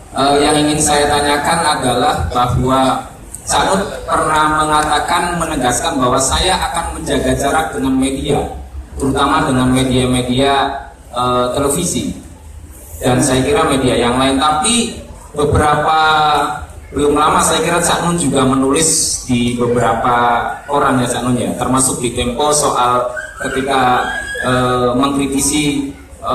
Yang ingin saya tanyakan adalah bahwa Cak Nun pernah mengatakan, menegaskan bahwa saya akan menjaga jarak dengan media, terutama dengan media-media televisi, dan saya kira media yang lain. Tapi belum lama saya kira Cak Nun juga menulis di beberapa koran ya Cak Nun ya, termasuk di Tempo soal ketika mengkritisi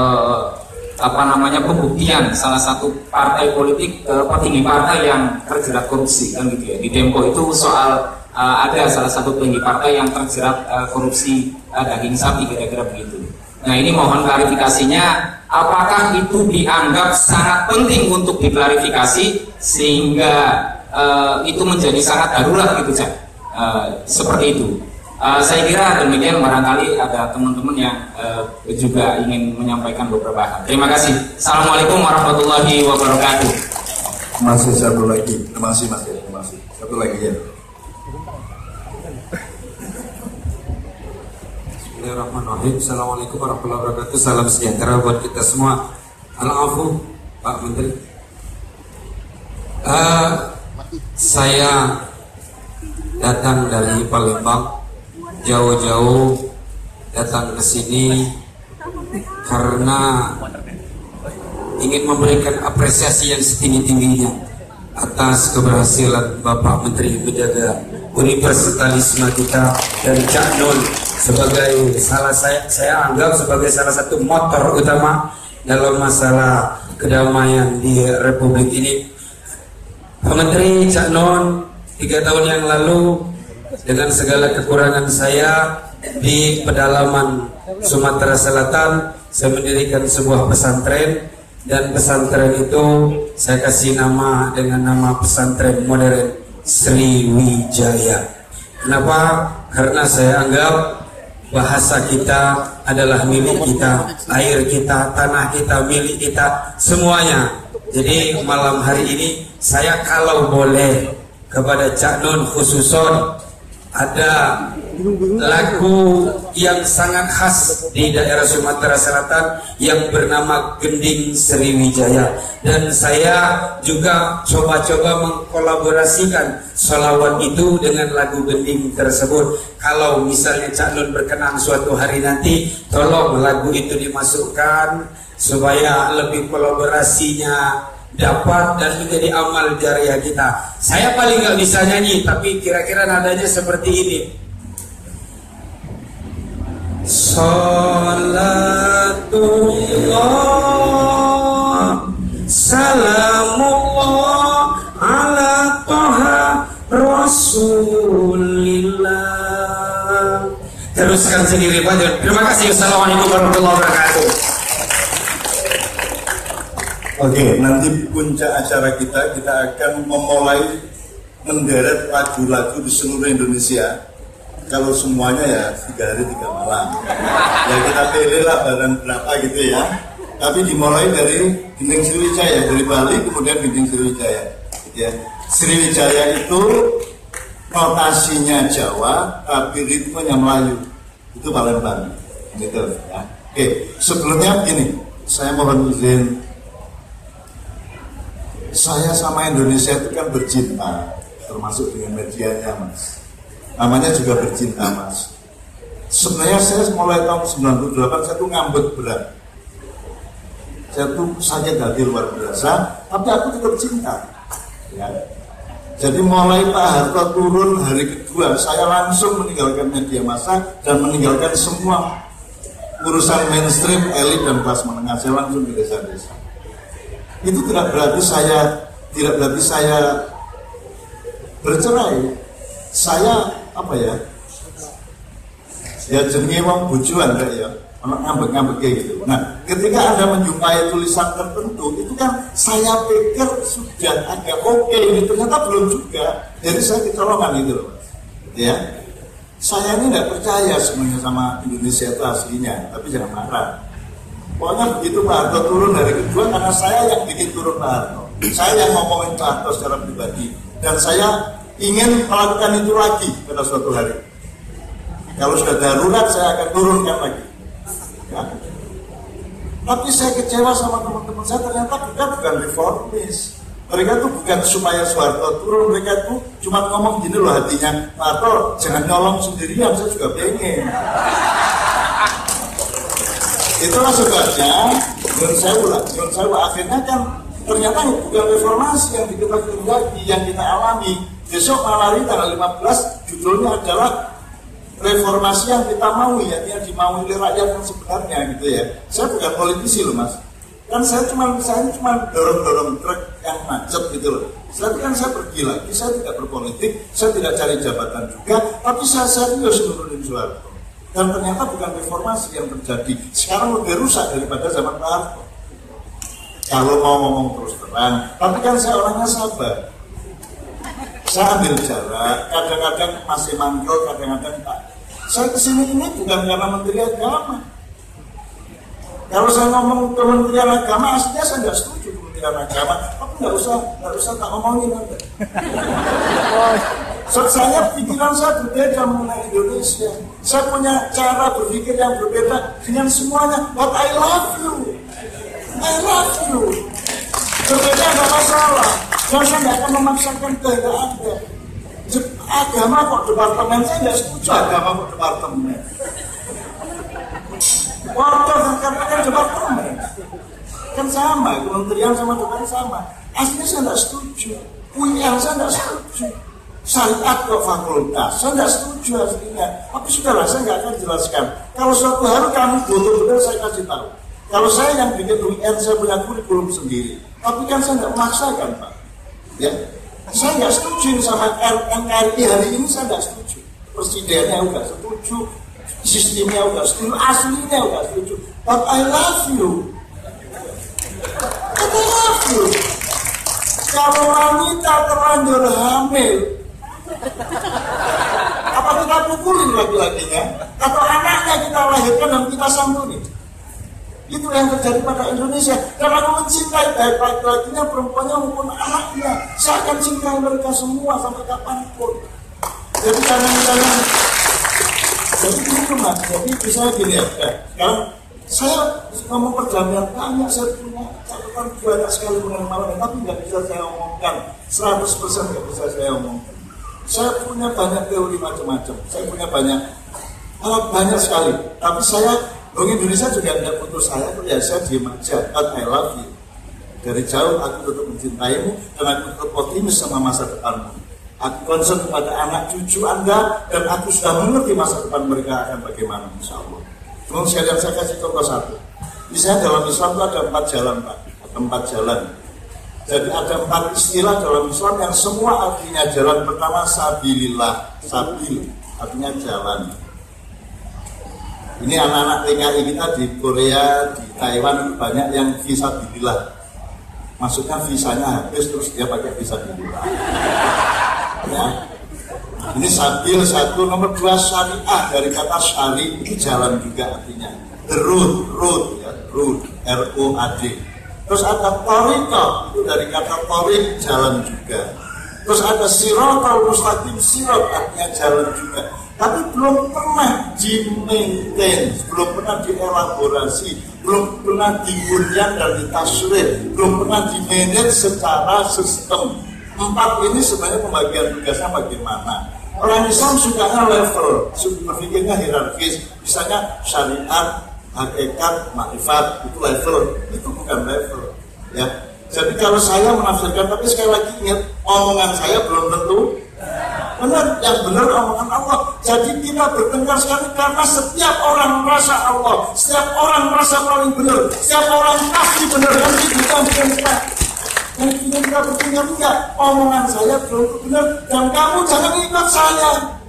pembuktian salah satu partai politik, petinggi partai yang terjerat korupsi kan gitu ya. Di Tempo itu soal ada salah satu petinggi partai yang terjerat korupsi daging sapi, kira-kira begitu. Nah, ini mohon klarifikasinya, apakah itu dianggap sangat penting untuk diklarifikasi sehingga itu menjadi sangat darurat gitu Cak, seperti itu. Saya kira demikian, barangkali ada teman-teman yang juga ingin menyampaikan beberapa hal. Terima kasih. Assalamualaikum warahmatullahi wabarakatuh. Masih satu lagi, terima kasih Mas. Terima kasih. Satu lagi ya. Bismillahirrahmanirrahim. Assalamualaikum warahmatullahi wabarakatuh. Salam sejahtera buat kita semua. Al-Afu, Pak Menteri. Saya datang dari Palembang, jauh-jauh datang ke sini karena ingin memberikan apresiasi yang setinggi-tingginya atas keberhasilan Bapak Menteri menjaga universalisme kita, dan Cak Nun sebagai saya anggap sebagai salah satu motor utama dalam masalah kedamaian di Republik ini. Pak Menteri, Cak Nun, 3 tahun yang lalu dengan segala kekurangan saya di pedalaman Sumatera Selatan, saya mendirikan sebuah pesantren, dan pesantren itu saya kasih nama dengan nama pesantren modern Sriwijaya. Kenapa? Karena saya anggap bahasa kita adalah milik kita, air kita, tanah kita, milik kita, semuanya. Jadi malam hari ini saya kalau boleh kepada Cak Nun khususon, ada lagu yang sangat khas di daerah Sumatera Selatan yang bernama Gending Sriwijaya, dan saya juga coba-coba mengkolaborasikan sholawat itu dengan lagu Gending tersebut. Kalau misalnya Cak Nun berkenan suatu hari nanti, tolong lagu itu dimasukkan supaya lebih kolaborasinya dapat dan menjadi amal jariah kita. Saya paling nggak bisa nyanyi, tapi kira-kira nadanya seperti ini. Salatullah salamullah ala toha rasulillah. Teruskan sendiri Pak. Terima kasih. Assalamualaikum warahmatullahi wabarakatuh. Oke, nanti puncak acara kita akan memulai menderek lagu-lagu di seluruh Indonesia. Kalau semuanya ya 3 hari 3 malam. Ya kita pilih lah barang berapa gitu ya. Tapi dimulai dari Gending Sriwijaya, dari Bali kemudian Gending Sriwijaya. Ya, Sriwijaya itu notasinya Jawa, tapi ritmenya Melayu. Itu Palembang. Gitu ya. Oke, sebelumnya gini, saya mohon izin. Saya sama Indonesia itu kan bercinta, termasuk dengan medianya Mas. Namanya juga bercinta Mas. Sebenarnya saya mulai tahun 98 saya tuh ngambek berat. Saya tuh sakit hati luar biasa, tapi aku tetap cinta. Ya. Jadi mulai Pak Harto turun hari kedua, saya langsung meninggalkan media massa dan meninggalkan semua urusan mainstream, elit dan kelas menengah. Saya langsung ke desa-desa. Itu tidak berarti saya bercerai. Saya ya jenenge wong bojoan kayak ya, ngambek-ngambek kayak gitu. Nah, ketika Anda menjumpai tulisan tertentu, itu kan saya pikir sudah agak oke, ternyata belum juga. Jadi saya kecolongan gitu loh, ya. Saya ini tidak percaya sebenarnya sama Indonesia itu aslinya, tapi jangan marah. Pokoknya begitu Pak Harto turun dari kedua, karena saya yang bikin turun Pak Harto. Saya yang ngomongin Pak Harto secara pribadi. Dan saya ingin melakukan itu lagi pada suatu hari. Kalau sudah darurat, saya akan turunkan lagi. Ya. Tapi saya kecewa sama teman-teman saya, ternyata kita bukan reformis. Mereka tuh bukan supaya Soeharto turun, mereka tuh cuma ngomong gini loh hatinya, Pak Harto jangan nyolong sendirian, saya juga pengen. Itulah sebabnya Nyun Sewu akhirnya kan ternyata bukan reformasi yang kita terjadi, yang kita alami. Besok malari tanggal 15 judulnya adalah reformasi yang kita mau, ya, yang dimaui oleh rakyat yang sebenarnya gitu ya. Saya bukan politisi loh mas, kan saya cuma dorong truk yang macet gitu loh. Saya pergi lagi, saya tidak berpolitik, saya tidak cari jabatan juga, tapi saya serius menurunin Soeharto. Dan ternyata bukan reformasi yang terjadi. Sekarang lebih rusak daripada zaman Pak Harto. Kalau mau ngomong terus terang, tapi kan saya orangnya sabar. Saya ambil jarak, kadang-kadang masih manggil, kadang-kadang tak. Saya kesini ini bukan karena Menteri Agama. Kalau saya ngomong Kementerian Agama, aslinya saya nggak setuju Kementerian Agama, tapi nggak usah tak ngomongin nanti. Saya pikiran saya berbeda mengenai Indonesia. Saya punya cara berpikir yang berbeda dengan semuanya. But I love you. Berbeda nggak masalah. Dan saya nggak akan memaksakan kehendak Anda. Agama kok departemen, saya nggak setuju agama kok departemen. Warga katakan departemen kan sama, kementerian sama departemen sama. Aslinya saya nggak setuju. UIN saya nggak setuju. Syariat kok fakultas, saya nggak setuju aslinya. Tapi sudahlah, saya nggak akan jelaskan. Kalau suatu hari kamu betul-betul saya kasih tahu. Kalau saya yang bikin UIN, saya punya kurikulum sendiri. Tapi kan saya nggak memaksakan Pak. Ya, saya nggak setuju sama NKRI hari ini, saya nggak setuju. Presidennya udah setuju, sistemnya udah setuju, aslinya udah setuju. But I love you. Kalau wanita terlanjur hamil, apa kita pukulin laki-lakinya? Atau anaknya kita lahirkan dan kita santuni? Itu yang terjadi pada Indonesia. Karena aku mencintai baik laki-lakinya, perempuannya maupun anaknya. Saya akan cintai mereka semua sampai kapanpun. Jadi jangan. Jadi gitu mas. Jadi misalnya gini ya. Sekarang saya ngomong perdamaian banyak, saya punya catatan banyak sekali mengenai malam, tapi nggak bisa saya omongkan 100% nggak bisa saya omongkan. Saya punya banyak teori macam-macam. Saya punya banyak sekali. Tapi saya Orang Indonesia juga tidak putus saya, ya saya diem aja. But I love you. Dari jauh aku tetap mencintaimu dan aku tetap optimis sama masa depanmu. Aku concern kepada anak cucu Anda dan aku sudah mengerti masa depan mereka akan bagaimana, insya Allah. Tolong sekalian saya kasih contoh satu. Misalnya dalam Islam itu ada 4 jalan Pak, ada 4 jalan. Jadi ada 4 istilah dalam Islam yang semua artinya jalan. Pertama sabilillah, sabil artinya jalan. Ini anak-anak TKI kita di Korea, di Taiwan banyak yang visabilillah. Maksudnya visanya habis terus dia pakai visabilillah. Ya. Ini sabil satu, nomor 2 syariah dari kata syari itu jalan juga artinya. The road ya, road, R-O-A-D. Terus ada thariqah, itu dari kata thariq, jalan juga. Terus ada siratal mustaqim, sirat artinya jalan juga. Tapi belum pernah di-maintain, belum pernah dielaborasi, belum pernah dibunyian dan ditasrif, belum pernah di-manage secara sistem. 4 ini sebenarnya pembagian tugasnya bagaimana. Orang Islam sukanya level, berpikirnya hierarkis, misalnya syariat, hakikat, makrifat, itu level, itu bukan level. Ya. Jadi kalau saya menafsirkan, tapi sekali lagi ingat, omongan saya belum tentu benar, yang benar omongan Allah. Jadi kita bertengkar sekali karena setiap orang merasa Allah, setiap orang merasa paling benar, setiap orang pasti benar, dan kita bertengkar. Dan kita bertengkar enggak, omongan saya belum benar, dan kamu jangan ikut saya.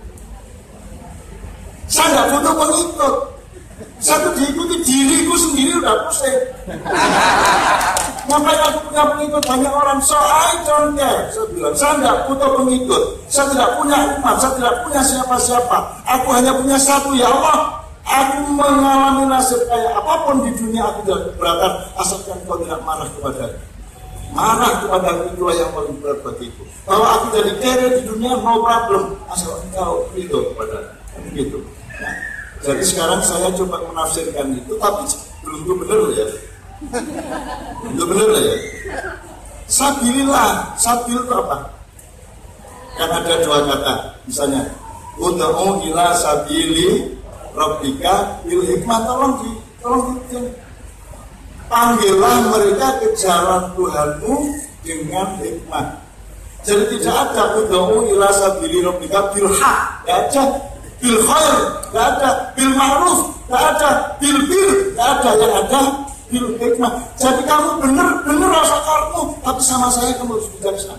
Saya nggak butuh pengikut. Saya diikuti diriku sendiri udah pusing. Sampai aku punya pengikut banyak orang, so I don't care. Saya bilang, saya tidak butuh pengikut. Saya tidak punya umat, saya tidak punya siapa-siapa. Aku hanya punya satu, ya Allah. Aku mengalami nasib kayak apapun di dunia, aku tidak keberatan asalkan kau tidak marah kepada aku. Marah kepada aku itulah yang paling berat bagiku. Kalau aku jadi kere di dunia, no problem. Asal kau itu kepada aku. Gitu. Nah, jadi sekarang saya coba menafsirkan itu, tapi belum benar ya. Itu benar ya. Sabilillah, sabil itu apa? Kan ada dua kata, misalnya ud'u ila sabili rabbika bil hikmah, tolong di panggillah mereka ke jalan Tuhanmu dengan hikmah. Jadi tidak ada ud'u ila sabili rabbika bil haq, enggak ada, bil khair, enggak ada, bil ma'ruf, enggak ada, bil bir, enggak ada, yang ada bil hikmah. Jadi kamu benar rasa karmu, tapi sama saya kamu harus bijaksana.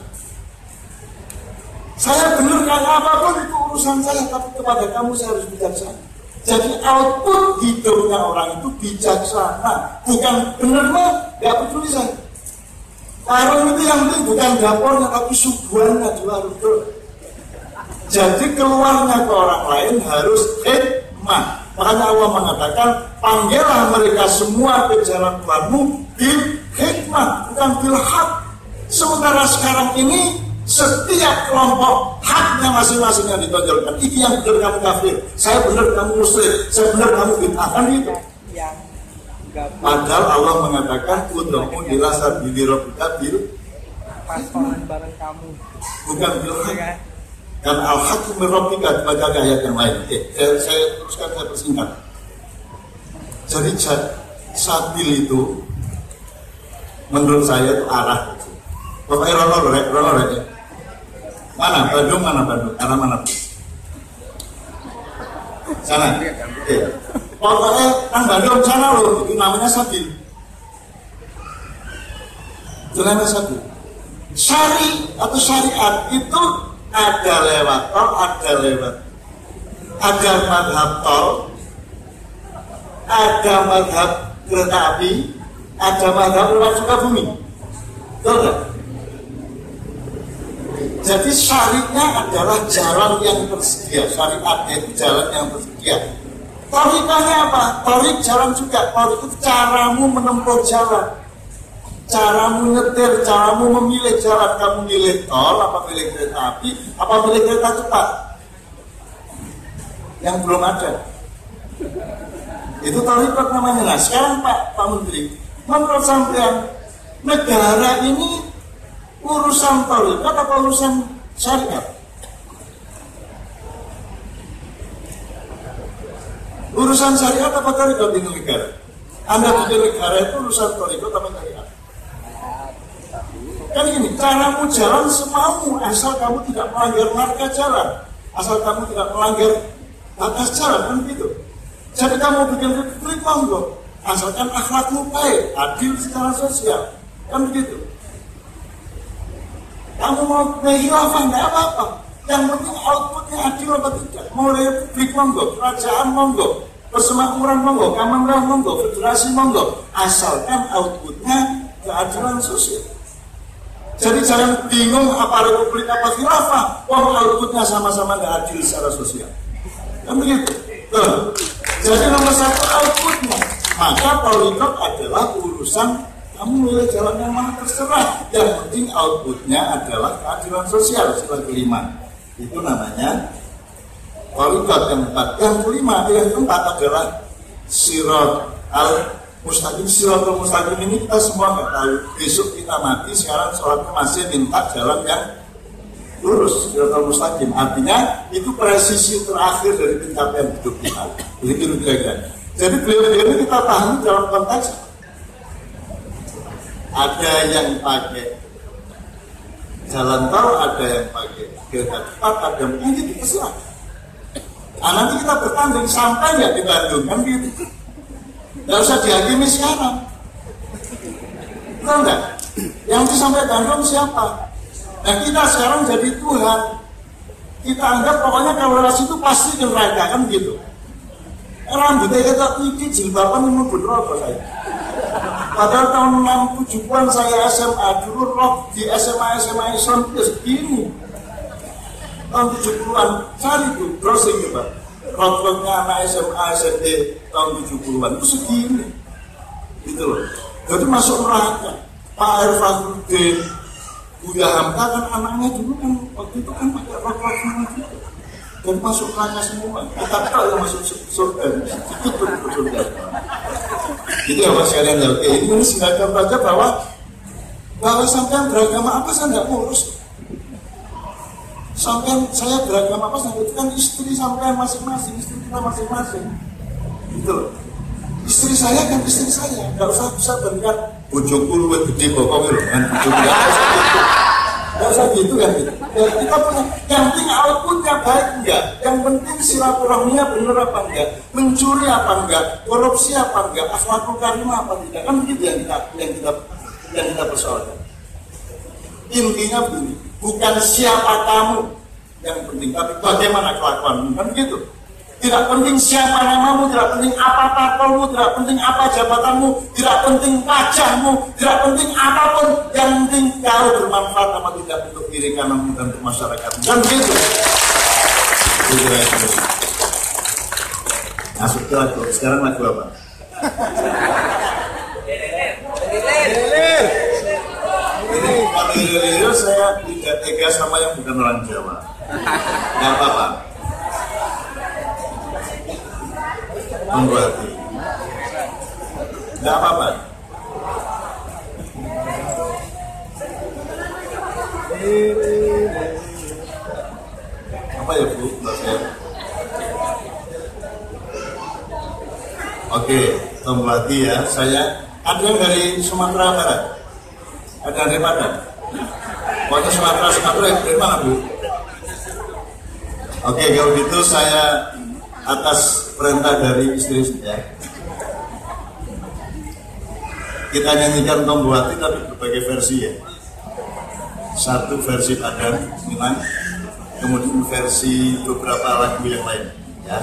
Saya benar kayak apapun itu urusan saya, tapi kepada kamu saya harus bijaksana. Jadi output hidupnya orang itu bijaksana, bukan benar mah nggak peduli saya. Warung itu yang penting bukan dapurnya, tapi suguhannya juga harus betul. Jadi keluarnya ke orang lain harus hikmah. Makanya Allah mengatakan, panggillah mereka semua ke jalan Tuhanmu bil hikmah, bukan bil haq. Sementara sekarang ini setiap kelompok haknya masing-masing yang ditonjolkan. Ini yang benar kamu kafir, saya benar kamu musyrik, saya benar kamu bid'ah, kan gitu. Padahal Allah mengatakan ud'u ila sabili rabbika bil pasangan bareng kamu, bukan bil haq. Dan al-hakim rabbika dibaca ayat yang lain. Saya teruskan, saya persingkat. Jadi sabil itu menurut saya itu arah. Pokoknya rono ya. Mana Bandung? Arah mana? Sana. Pokoknya kan Bandung sana loh, itu namanya sabil. Itu namanya sabil. Syari atau syariat itu ada lewat tol, ada madhab tol, ada madhab kereta api, ada madhab lewat Sukabumi. Betul nggak? Jadi syariatnya adalah jalan yang tersedia, syariatnya itu jalan yang tersedia. Torikanya apa? Torik jalan juga, torik itu caramu menempuh jalan, caramu nyetir, caramu memilih jalan. Kamu milih tol, apa milih kereta api, apa milih kereta cepat yang belum ada. Itu tarikat namanya. Nah sekarang Pak Menteri, menurut sampean negara ini urusan tarikat apa urusan syariat? Urusan syariat apa tarikat ini negara? Anda bikin negara itu urusan tarikat apa syariat? Kan ini, caramu jalan semaumu, asal kamu tidak melanggar marka jalan, asal kamu tidak melanggar batas jalan, kan begitu. Jadi kamu bikin republik monggo, asalkan akhlakmu baik, adil secara sosial, kan begitu. Kamu mau khilafah nggak apa-apa, yang penting outputnya adil apa tidak. Mau republik monggo, kerajaan monggo, persemakmuran monggo, Commonwealth monggo, federasi monggo, asalkan outputnya keadilan sosial. Jadi jangan bingung apa republik apa khilafah, outputnya sama-sama nggak adil secara sosial. Kan begitu. Tuh. Jadi nomor satu outputnya. Maka tarikat adalah urusan kamu milih jalan yang mana terserah. Yang penting outputnya adalah keadilan sosial. Sila kelima. Itu namanya tarikat yang keempat. Yang kelima, yang keempat adalah sirat al-mustaqim. Siratul mustaqim ini kita semua nggak tahu. Besok kita mati, sekarang sholatnya masih minta jalan yang lurus. Siratul mustaqim artinya itu presisi terakhir dari pencapaian hidup kita. Begitu kira-kira. Jadi beliau-beliau ini kita pahami dalam konteks ada yang pakai jalan tol, ada yang pakai kereta cepat, ada yang jadi terserah. Nah, nanti kita bertanding sampai nggak di Bandung kan gitu. Nggak usah dihakimi sekarang. Betul nggak? Yang bisa sampai Bandung siapa? Nah kita sekarang jadi Tuhan. Kita anggap pokoknya kalau ras itu pasti ke neraka kan gitu. Rambutnya kita tinggi, jilbaban ini berapa saya. Padahal tahun 70-an saya SMA dulu rock di SMA Ison itu segini. Tahun 70-an cari tuh browsing coba. Rock-rocknya anak SMA SD tahun 70-an itu segini. Gitu loh. Jadi masuk neraka. Pak Irfanuddin, Buya Hamka kan anaknya dulu kan waktu itu kan pakai rock-rock gitu. Dan masuk neraka semua. Kita tahu yang masuk surga. Itu betul surga. Jadi apa sekalian ya? Ini mengingatkan saja bahwa Bahwa sampai beragama apa saya nggak ngurus. Sampai saya beragama apa saya itu kan istri sampai masing-masing, istri kita masing-masing. Gitu loh. Istri saya kan istri saya, nggak usah bisa bandingkan bojoku luwih gede bokong itu kan bojoku nggak usah gitu kan gitu. Ya, kita punya, yang penting outputnya baik enggak, yang penting silaturahminya bener apa enggak, mencuri apa enggak, korupsi apa enggak, akhlakul karimah apa tidak, kan begitu yang kita persoalkan. Intinya begini, bukan siapa kamu yang penting, tapi bagaimana kelakuanmu, kan begitu. Tidak penting siapa namamu, tidak penting apa takalmu, tidak penting apa jabatanmu, tidak penting wajahmu, tidak penting apapun, yang penting kau bermanfaat apa tidak untuk diri kananmu dan untuk masyarakat. Dan begitu. Masuk ke lagu. Sekarang lagu apa? Ini kalau saya tidak tega sama yang bukan orang Jawa. Nggak apa-apa. Tunggu hati. Nggak apa-apa. Apa ya Bu? Oke, tunggu hati ya. Saya ada yang dari Sumatera Barat. Ada dari mana? Pokoknya Sumatera dari mana Bu? Oke, kalau gitu saya atas perintah dari istri saya, kita nyanyikan Tombo Hati tapi berbagai versi ya. Satu versi Padang, Minang, kemudian versi beberapa lagu yang lain ya.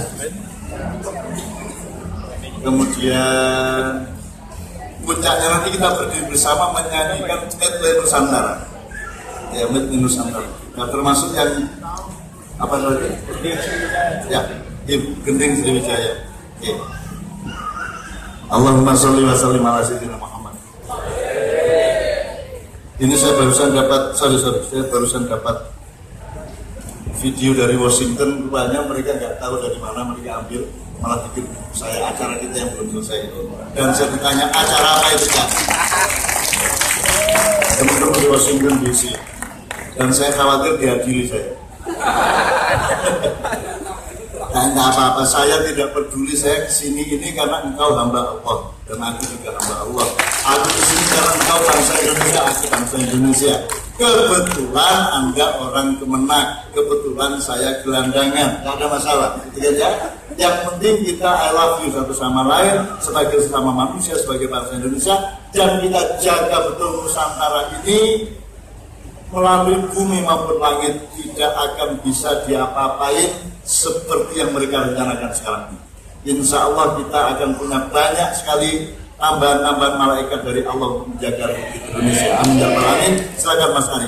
Kemudian puncaknya nanti kita berdiri bersama menyanyikan Medley Nusantara ya, Medley Nusantara. Nah, termasuk yang apa tadi? Ya, Gending Sriwijaya. Oke. Allahumma sholli wa sallim ala sayyidina Muhammad. Ini saya barusan dapat video dari Washington. Rupanya mereka nggak tahu dari mana mereka ambil, malah bikin saya acara kita yang belum selesai itu. Dan saya ditanya acara apa itu kan? Teman-teman di Washington DC. Dan saya khawatir diadili saya. Dan apa-apa, saya tidak peduli. Saya kesini ini karena engkau hamba Allah dan aku juga hamba Allah. Aku kesini karena engkau bangsa Indonesia, aku bangsa Indonesia. Kebetulan Anda orang Kemenak, kebetulan saya gelandangan, tidak ada masalah. Gitu aja. Yang penting kita I love you satu sama lain sebagai sesama manusia, sebagai bangsa Indonesia, dan kita jaga betul Nusantara ini melalui bumi maupun langit, tidak akan bisa diapa-apain seperti yang mereka rencanakan sekarang ini. Insya Allah kita akan punya banyak sekali tambahan-tambahan malaikat dari Allah untuk menjaga Republik Indonesia. Amin ya rabbal alamin. Silakan Mas Ari.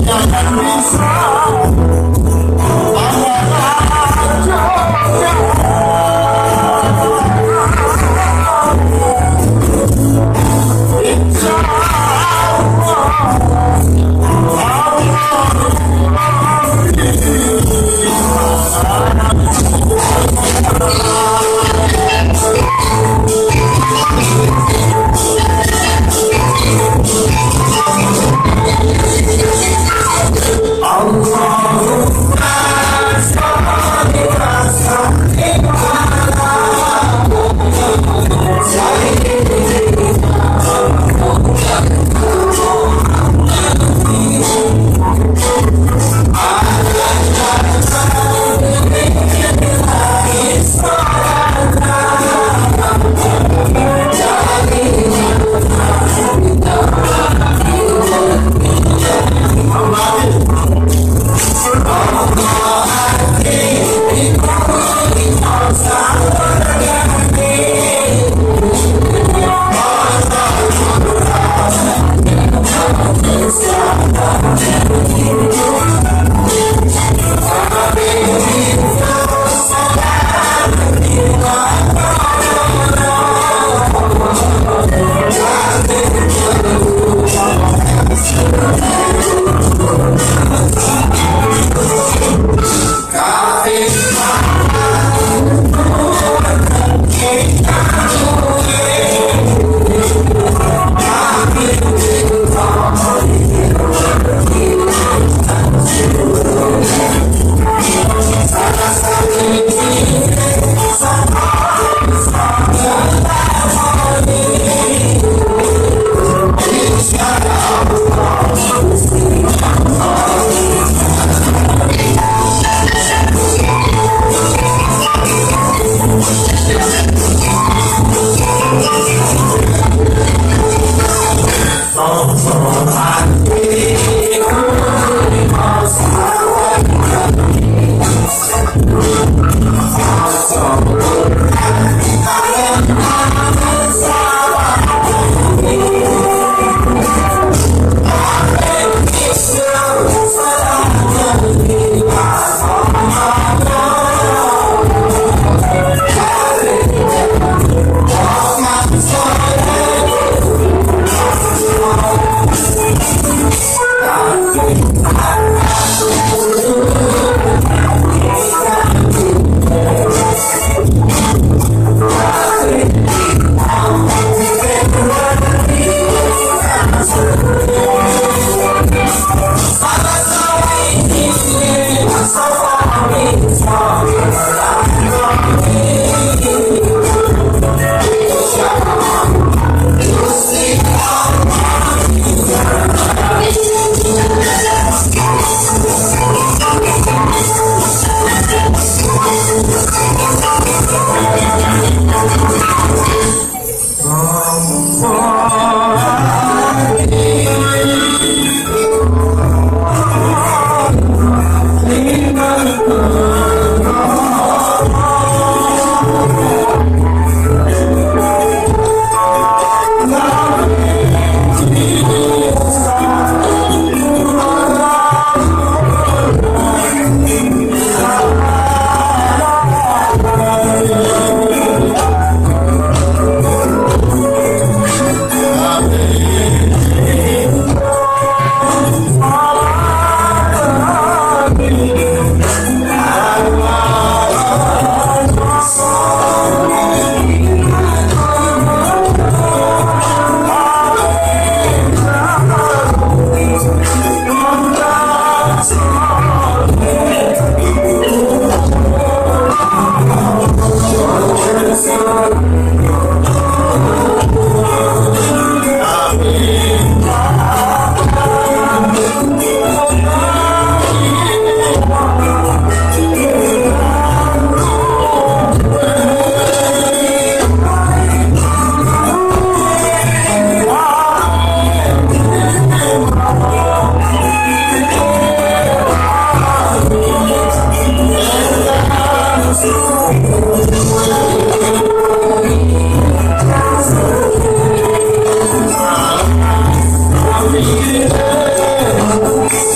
jangan bisa Allah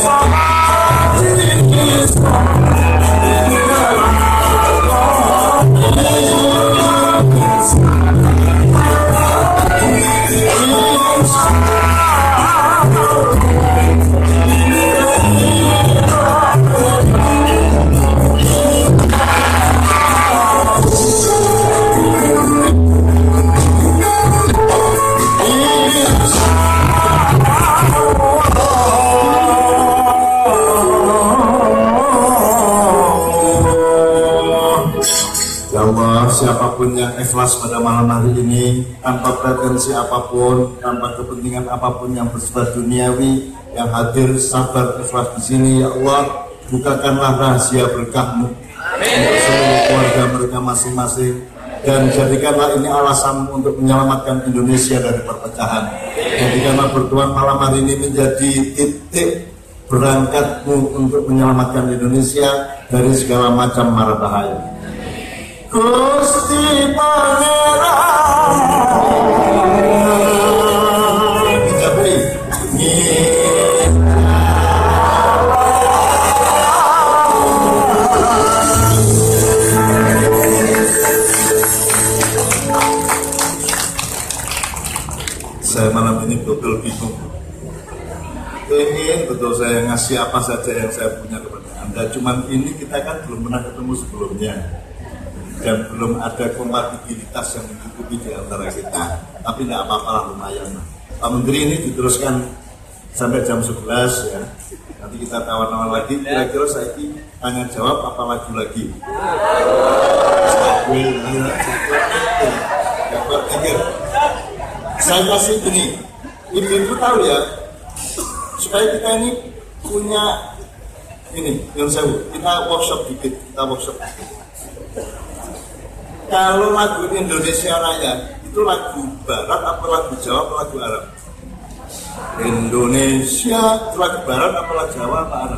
Siapapun yang ikhlas pada malam hari ini, tanpa pretensi apapun, tanpa kepentingan apapun yang bersifat duniawi, yang hadir sabar ikhlas di sini, ya Allah, bukakanlah rahasia berkah-Mu untuk seluruh keluarga mereka masing-masing, dan jadikanlah ini alasan untuk menyelamatkan Indonesia dari perpecahan. Jadikanlah berdoa malam hari ini menjadi titik berangkat-Mu untuk menyelamatkan Indonesia dari segala macam mara bahaya. Gusti Pangeran dijabai saya malam ini betul bingung. Ingin betul saya ngasih apa saja yang saya punya kepada Anda. Cuman ini kita kan belum pernah ketemu sebelumnya, dan belum ada kompatibilitas yang mencukupi di antara kita. Tapi tidak apa-apa, lumayan. Pak Menteri, ini diteruskan sampai jam 11 ya. Nanti kita tawar-tawar lagi. Kira-kira saya ini tanya jawab apa lagu lagi? Saya kasih ini. Ibu-ibu tahu ya, supaya kita ini punya ini yang saya kita workshop dikit. Kalau lagu Indonesia Raya itu lagu Barat apa lagu Jawa apa lagu Arab? Indonesia itu lagu Barat apa lagu Jawa apa Arab?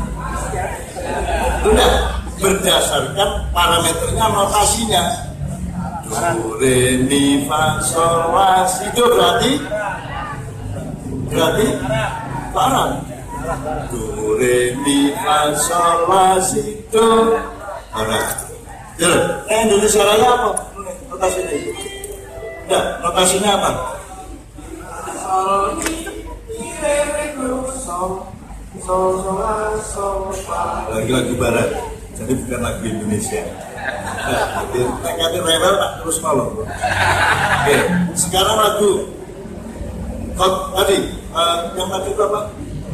Sudah berdasarkan parameternya, notasinya. Do re mi fa sol la si do berarti Arab. Do re mi fa sol la si do Arab. Indonesia Raya apa? Notasinya itu. Enggak, notasinya apa? Lagu-lagu Barat. Jadi bukan lagu Indonesia. Jadi mereka rewel tak terus malu. Oke, sekarang lagu tadi yang tadi itu apa?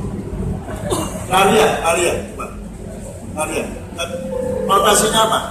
Aria. Notasinya apa?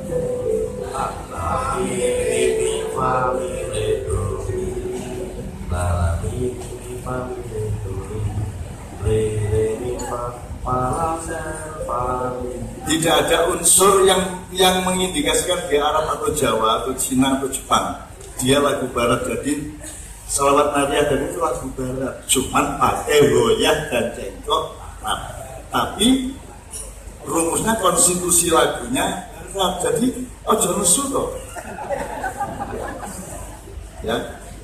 Tidak ada unsur yang mengindikasikan dia Arab atau Jawa atau Cina atau Jepang. Dia lagu Barat, jadi selawat Naria dan itu lagu Barat. Cuman pakai goyah dan cengkok. Nah, tapi rumusnya konstitusi lagunya Arab. Jadi ojo nesu toh. Ya.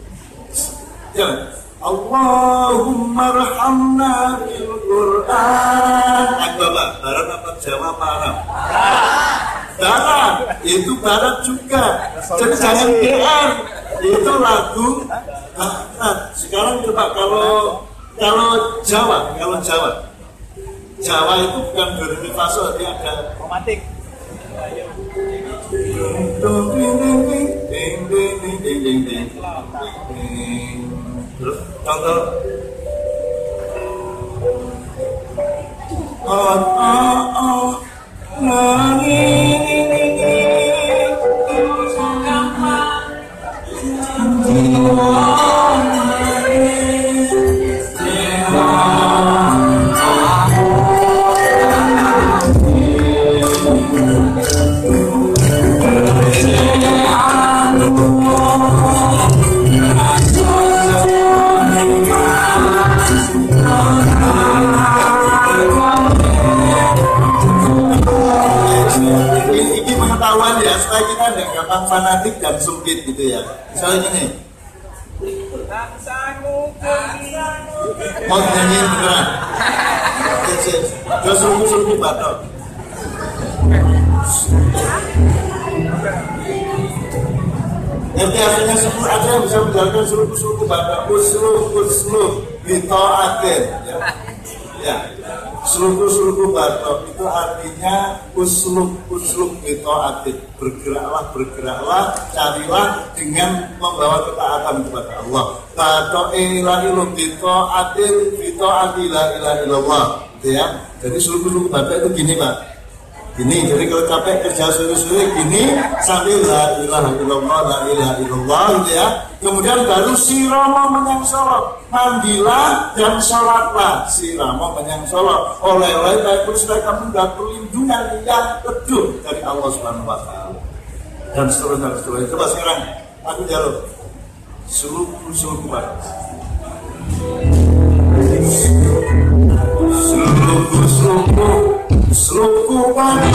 Allahumma rahamna bil Quran. Apa? Barat apa Jawa apa Arab? Barat. Itu Barat juga. Jadi jangan GR. Itu lagu Barat. Sekarang coba kalau Jawa. Jawa itu bukan do re mi fa sol, dia ada romantik. Terus contoh ini pengetahuan ya, supaya kita tidak gampang fanatik dan sumpit gitu ya. Misalnya gini, mau nyanyi beneran? sih. Ada suruku batok. Ngerti artinya sepuluh ada yang bisa menjalankan suruku batok. Uslub bita'atin. Ya. Suruku batok itu artinya uslub bita'atin. Bergeraklah, carilah dengan membawa ketaatan kepada Allah. Ta'atin la ilaha illallah. Ya. Jadi suruku batok itu gini, Pak. Gini, jadi kalau capek kerja sore-sore gini sambil la ilaha illallah gitu ya. Kemudian baru sirama menyang sholat, mandilah dan sholatlah. Sirama menyang sholat. Oleh-oleh baik supaya kamu dapat perlindungan yang teduh dari Allah Subhanahu Wa Taala. Dan seterusnya. Coba sekarang aku jalur suruh Pak. Seluruh pada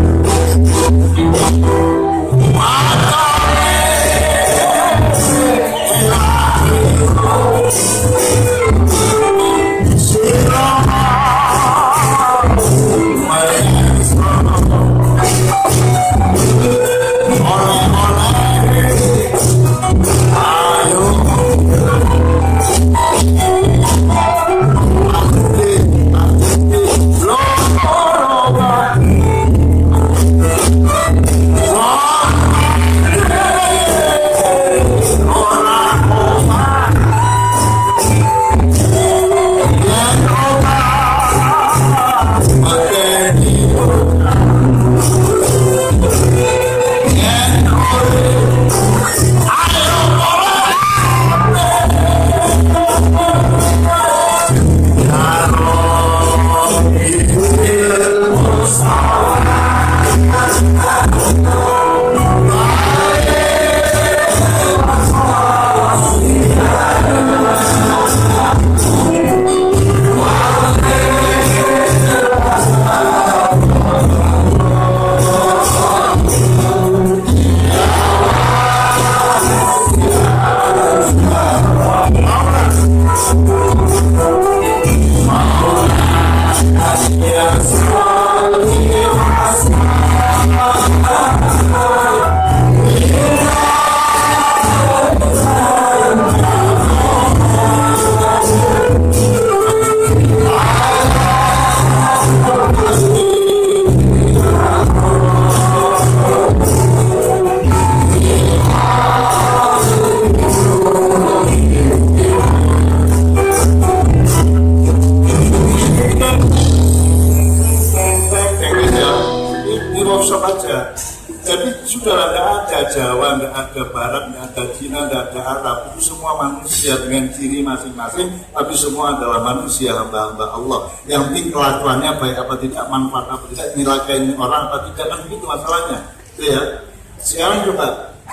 Jawa, nggak ada Barat, nggak ada Cina, nggak ada Arab. Itu semua manusia dengan ciri masing-masing, tapi semua adalah manusia, hamba-hamba Allah. Yang penting kelakuannya baik apa tidak, manfaat apa tidak, nilai orang apa tidak, kan begitu masalahnya. Itu ya. Sekarang coba,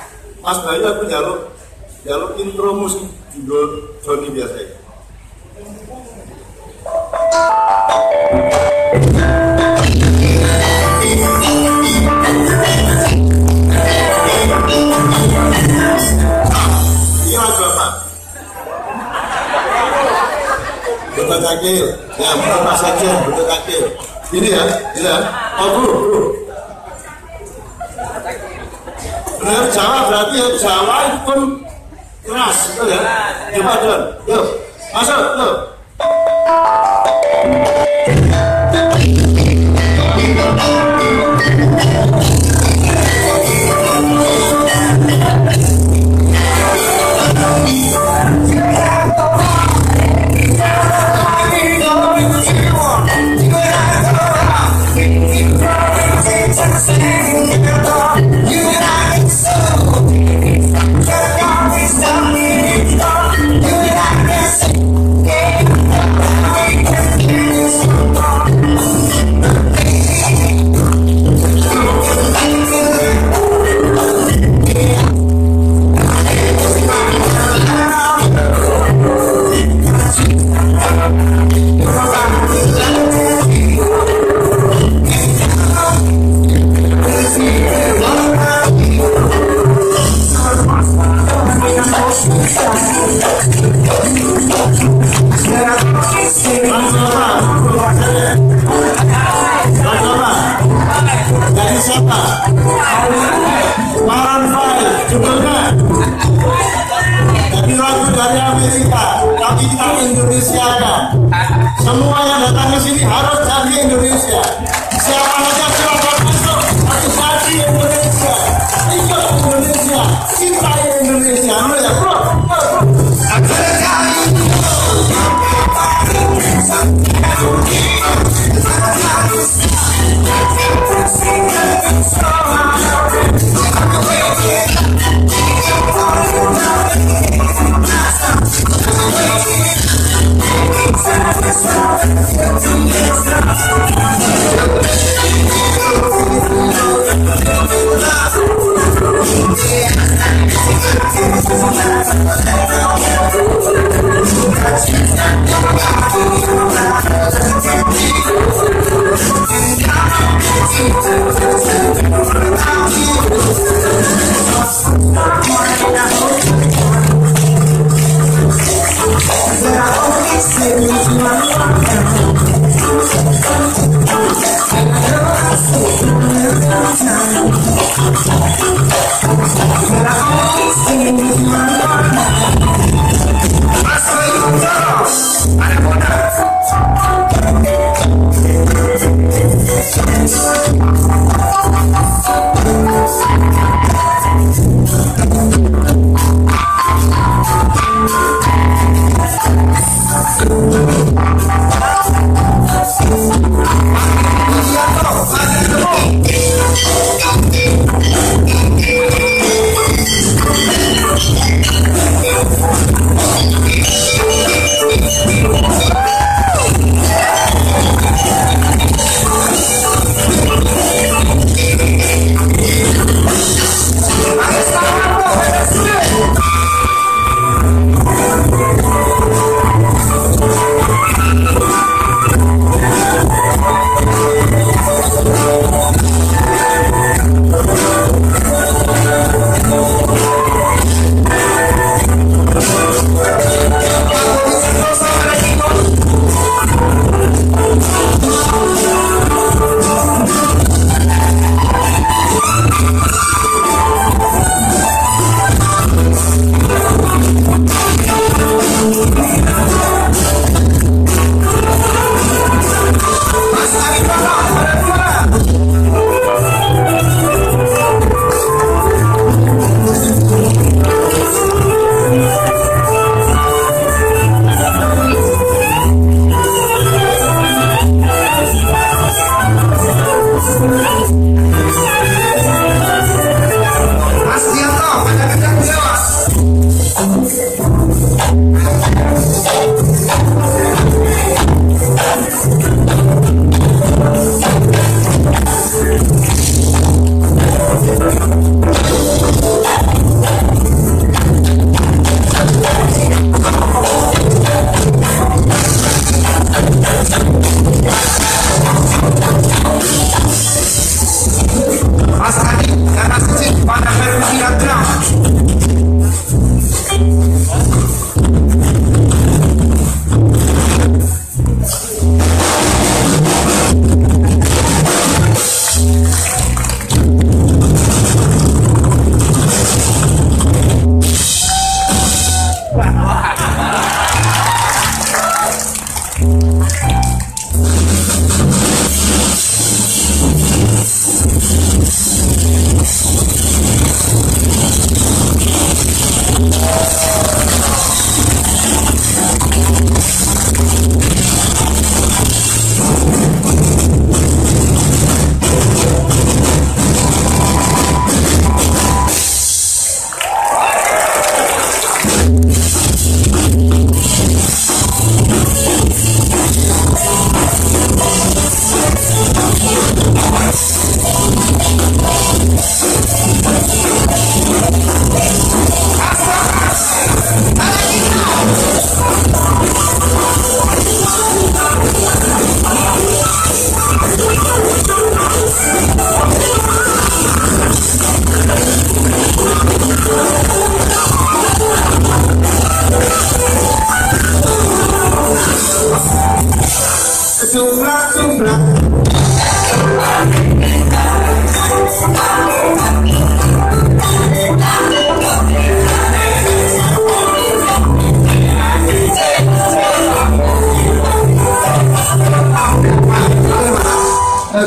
Mas Bayu aku jaluk intro musik judul Joni biasa. Iya Bapak. Betul kakil. Ya betul Mas Akil, betul kakil. Ini ya. Oh bro. Benar Jawa berarti Jawa itu pun keras, betul ya. Coba Don, yuk masuk tuh. harus jadi Indonesia. Siapa saja silakan masuk, tapi jadi Indonesia, ikut Indonesia, cintai Indonesia. Ya bro,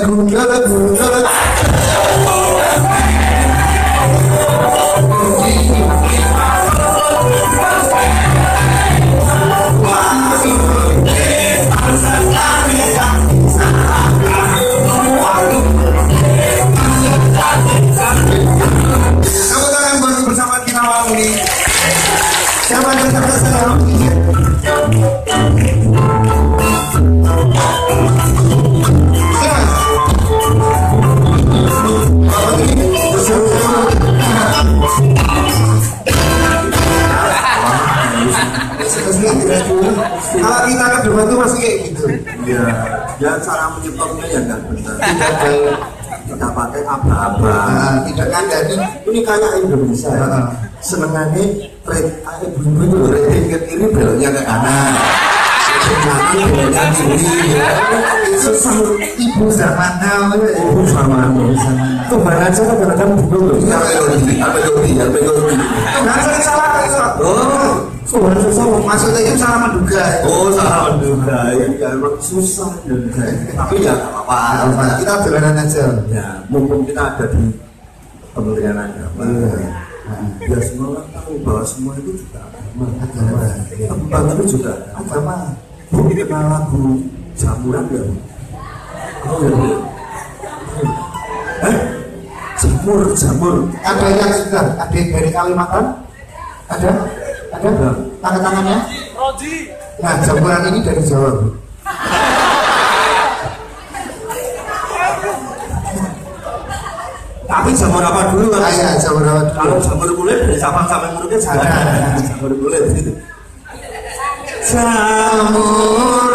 bersama kita malam ini. Siapa yang terkesan? Kalau kita ke depan tuh masih kayak gitu. Ya, ya cara menyetopnya ya nggak benar. Kita pakai apa-apa. Tidak kan jadi Ini kayak Indonesia. Senengannya ibu-ibu rating ke kiri beloknya ke kanan. Nanti beloknya kiri. susah ibu zaman now, Ibu sama tuh mana aja kan kadang-kadang bingung loh. apa itu? Nggak sering salah kan itu. Oh, Tuhan susah, maksudnya itu salah menduga. oh salah menduga. Ya emang susah. Tapi ya nggak apa-apa. Kita jalanan aja. Ya, mumpung kita ada di Kementerian Agama. Ya semua orang tahu bahwa semua itu juga agama. Tembang itu juga Agama. Bu, ini kenal lagu Jamuran ya? Oh ya. Jamur. Ada yang sudah, ada yang dari Kalimantan? Ada? Tanda tangannya? Nah, jamuran ini dari Jawa, Bu. Tapi jamur apa dulu kan? Iya, jamur apa dulu? Kalau jamur kulit dari Sabang sampai Merauke ada. Jamur kulit gitu. Jamur.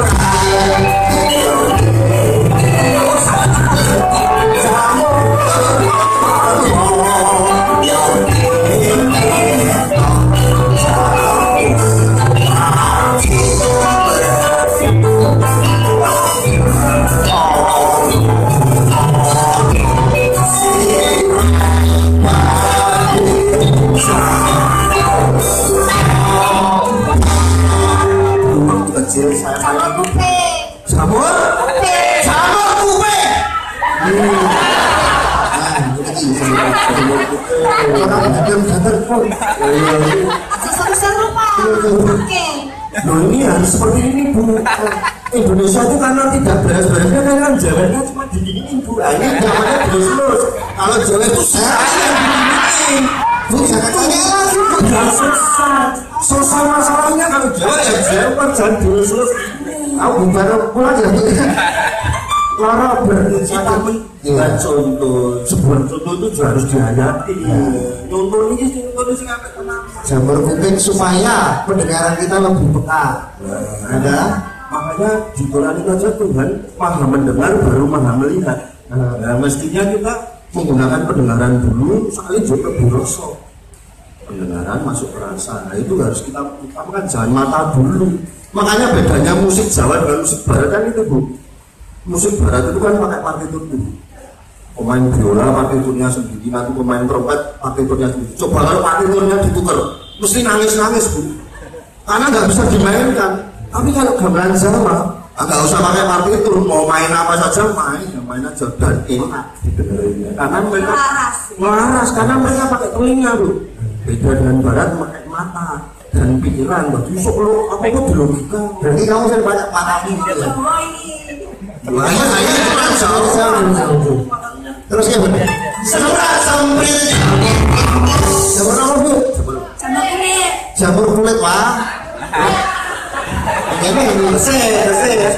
Kecil saya tanya jamur kupe. Orang yang sadar pun. Seru-seru Pak. Oke. Loh ini harus seperti ini Bu. Indonesia itu karena tidak beres-beresnya kan jalannya cuma diginiin Bu. Nah, ini jalannya terus. Kalau jalan itu saya yang diginiin. Bu, jangan tanya lagi. Jangan susah masalahnya kalau jalan ya jalan jangan terus. Aku baru pulang ya. Lara berarti dengan contoh, sebuah contoh itu juga harus dihayati. Contoh ini sih apa kenapa? Jamur kuping supaya pendengaran kita lebih peka. Ada? Makanya di Quran itu aja Tuhan maha mendengar baru maha melihat. Nah, mestinya kita menggunakan pendengaran dulu, sekali juga burosok. Pendengaran masuk ke rasa. Nah, itu harus kita utamakan, jangan mata dulu. Makanya bedanya musik Jawa dengan musik Barat kan itu Bu. Musik Barat itu kan pakai partitur dulu. Pemain biola partiturnya sendiri, nanti pemain trompet partiturnya sendiri. Coba kalau partiturnya ditukar, mesti nangis-nangis Bu. Karena nggak bisa dimainkan. Tapi kalau gamelan Jawa, nggak usah pakai partitur, mau main apa saja main aja dan enak. Karena mereka waras, karena mereka pakai telinga Bu. Beda dengan Barat pakai mata dan pikiran. Besok lo apa itu logika? Berarti kamu sering banyak panamu. Jawa ini. Terus ya Bu. Semprit. Jamur apa Bu? Sama ini. Jamur kulit Pak. Ini Bersih.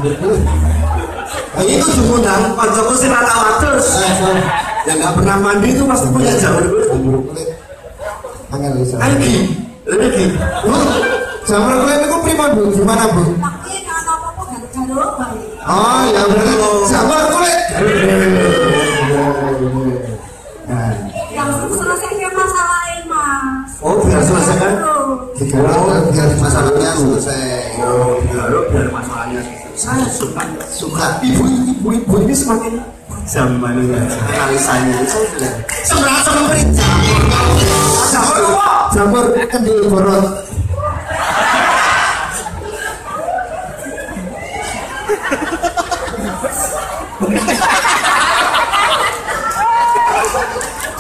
Nah, itu diundang koncoku sing rata wates. Yang nggak pernah mandi itu pasti punya jamur kulit. jamur kulit. Angel bisa. Lagi. Bu, jamur kulit itu prima Bu, gimana Bu? Tapi kalau apa-apa garu-garu balik. Oh ya berarti jamur kulit. Nah, Yang selesaikan masalahnya Mas. Oh, biar selesai kan? biar masalahnya selesai. Biar masalahnya saya Suka. ibu ini semakin zaman ini analisanya saya bilang semprit Jamur kendil borot.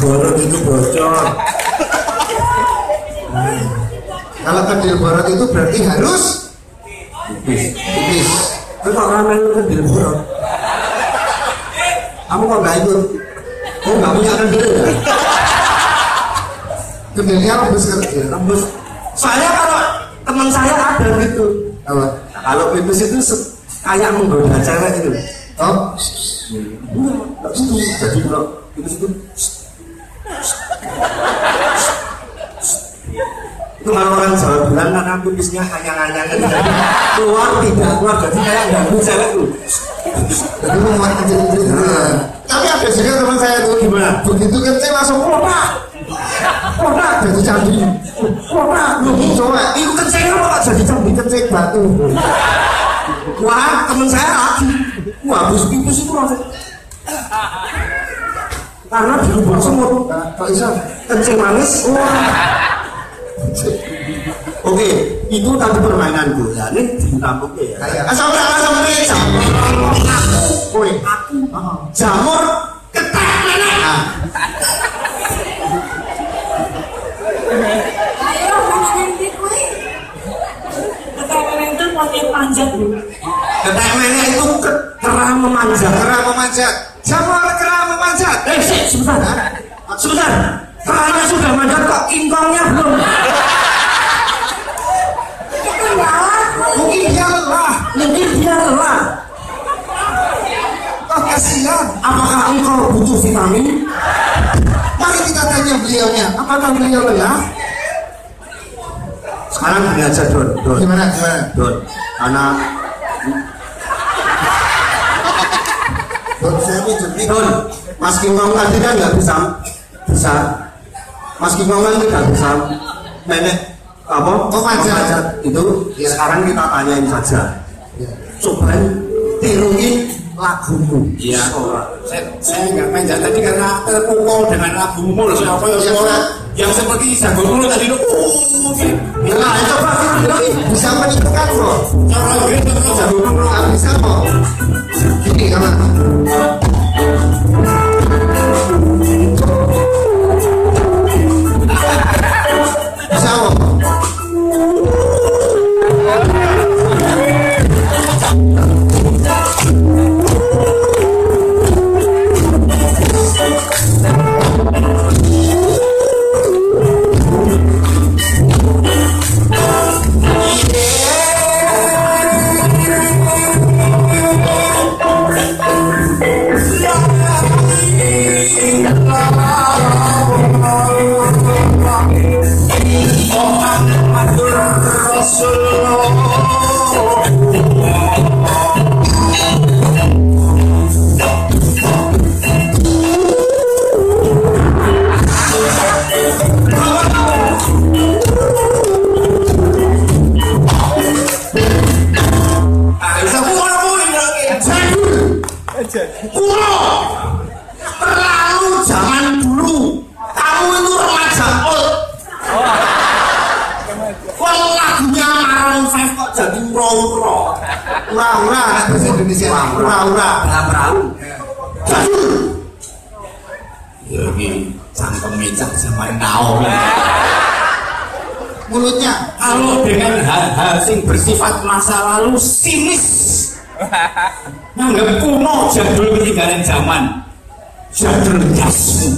borot itu bocor. Kalau kedil borot itu berarti harus tipis. Kok ramen lu kedil borot? Kamu kok nggak ikut? Kok nggak punya kedil ya? Kedilnya lembus kedil. Lembus. Saya kalau teman saya ada gitu. Apa? Kalau pipis itu kayak menggoda cewek itu. Oh, Enggak gitu. Jadi kalau pipis itu itu kalau orang Jawa bilang karena pipisnya hanyang-hanyang keluar tidak keluar jadi kayak ganggu cewek itu. jadi memuat kecil-kecil gitu ya. Tapi ada juga teman saya tuh Gimana? begitu kecil langsung kotak jadi candi kotak lu coba Itu kecil kok jadi di kecil batu. wah temen saya lagi wah habis pipis itu langsung karena di lubang semut Kok bisa? kencing manis Oke, itu tadi permainan bola ini di kampung ya. Kayak Asal jamur aku, jamur ketek mana? Ayo, mana nanti kue? Ketemen itu monyet panjat bu. Ketek mana itu kerah memanjat. kerang memanjat. Jamur kerang memanjat. Sebentar. Kerahnya sudah manjat kok ingkongnya belum. Ketinggalan. Mungkin dia lelah. Oh kasihan. Apakah engkau butuh vitamin? Mari kita tanya beliaunya. Apakah beliau lelah? Sekarang gini aja Don. Gimana? Don, karena Saya pinjam Don, Mas Kingkong tadi kan nggak bisa, Mas Kingkong kan nggak bisa menek apa? Manjat. Itu Ya. sekarang kita tanyain saja. Coba tiruin lagumu. Iya. Saya nggak manjat tadi karena terpukul dengan lagu mul. Siapa yang seperti jago mul tadi itu. Nah, coba bisa menentukan kok. Cara gitu jago mul. Nggak bisa kok. Gini kawan. Bisa kok. Terlalu zaman dulu. Kamu itu remaja old. Kalau lagunya Maroon 5 kok jadi ura-ura. Ura-ura bahasa Indonesia. Ura-ura. Ya ini cangkemnya cak zaman now. Mulutnya. Kalau dengan hal-hal yang bersifat masa lalu sinis, nganggap kuno jadul ketinggalan zaman, jadul jas.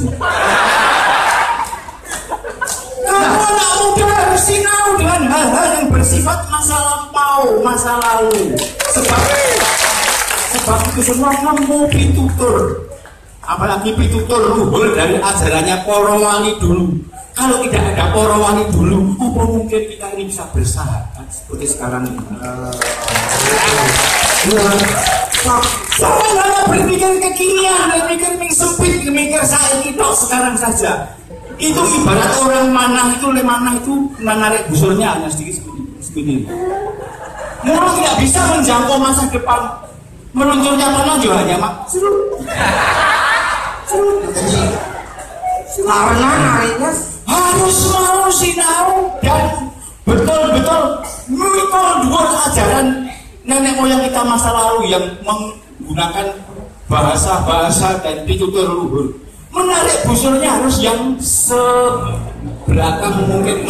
Kamu tak mudah bersinau dengan hal-hal yang bersifat masa lampau, masa lalu. Sebab itu semua kamu pitutur, apalagi pitutur luhur dari ajarannya para wali dulu. Kalau tidak ada para wali dulu, apa mungkin kita ini bisa bersahabat seperti sekarang ini? Saya nggak berpikir kekinian, berpikir sempit, berpikir saya kita sekarang saja. Itu ibarat orang manah itu, menarik busurnya hanya sedikit seperti ini. Memang tidak bisa menjangkau masa depan. Meluncurnya panah juga hanya Karena naiknya harus mau sinau dan betul-betul mikul dua ajaran nenek moyang kita masa lalu yang menggunakan bahasa-bahasa dan pitutur luhur. menarik busurnya harus yang sebelakang mungkin.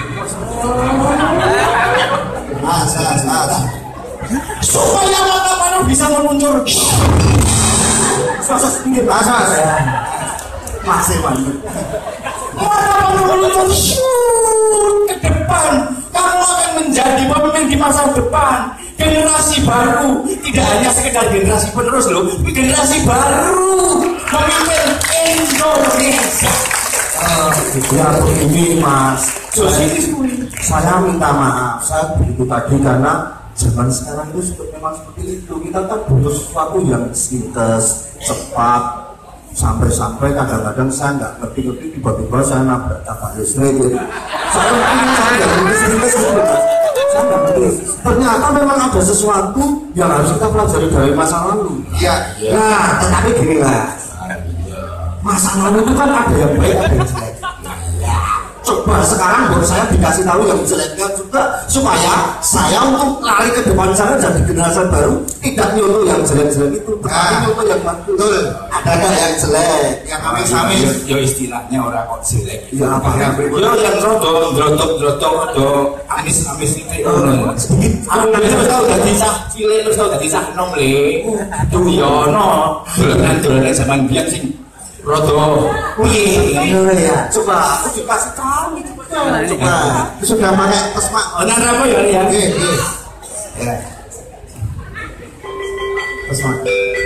Supaya mata panah bisa meluncur. Sosok pinggir bahasa saya masih mantap. Mata panah meluncur ke depan. Kamu akan menjadi pemimpin di masa depan. Generasi baru, tidak hanya sekedar generasi penerus loh, tapi generasi baru memimpin Indonesia. Ya begini Mas, saya minta maaf, saya begitu tadi karena zaman sekarang itu memang seperti itu. Kita kan butuh sesuatu yang sintes, cepat, sampai kadang-kadang saya nggak ngerti-ngerti, tiba-tiba saya nabrak tabrak listrik. Saya nggak ngerti. Ternyata memang ada sesuatu yang harus kita pelajari dari masa lalu. Iya. Nah, tetapi gini lah. Masa lalu itu kan ada yang baik, ada yang jelek. Coba sekarang buat saya dikasih tahu yang jeleknya juga supaya saya untuk lari ke depan sana jadi generasi baru tidak nyontoh yang jelek-jelek itu, tetapi nyontoh yang bagus. Betul. Ada yang jelek, yang amis-amis. Ya istilahnya orang kok jelek. Ya apa ya? Ya yang rodo amis-amis itu. Aku nanti tahu dari cah cilik terus tahu dari cah nom le. Tuh yo no. Dolanan zaman biyen sing rodo ya. Coba aku dikasih tahu coba. Sudah pakai pesmak. Nang apa ya ya? Ya. Pesmak.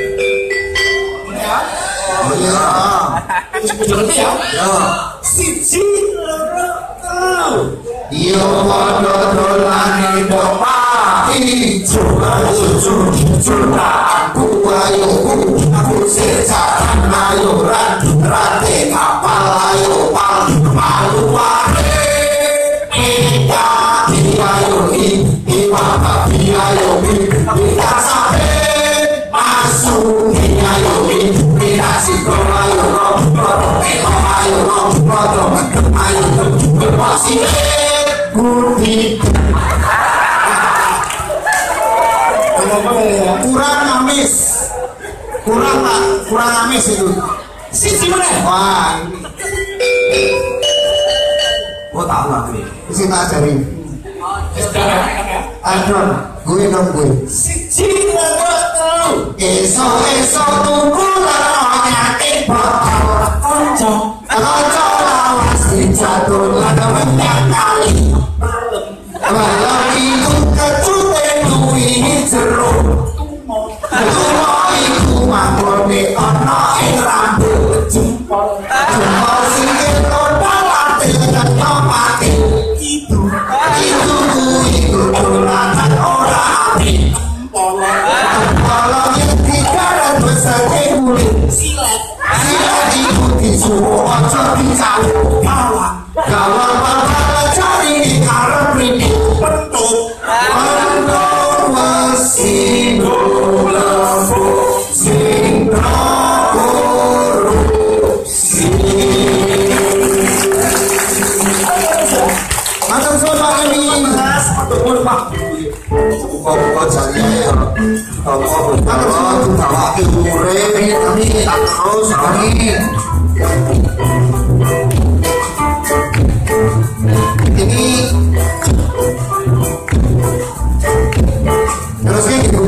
Oh iya. Terus ngerti ya? Ya. Siji loro telu. Yo padha dolane domati, coba aku ayo aku sejaran ayo rate kapal ayo palu wae kita ayo ayo kita sampai masuk ayo kita sikol ayo masih budi kurang amis itu Siji meneh. wah ini gua tahu lah gue sih tak ajarin adon gue dong gue Siji loro telu. Esok tuku leroknya botol konco lawas dicatur lada banyak kali walau itu kecute duwi jeruk tumo iku mangkone ana ing rambut jempol sing total dengan topati itu dolanan ora api kalau yang dikarat besar kulit silet ikuti suruh ojo dicari gawang bakal cari di karep rini bentuk mesin lembu sing korupsi macam soal ini buka jari ya toko kami terus ini terus kayak gitu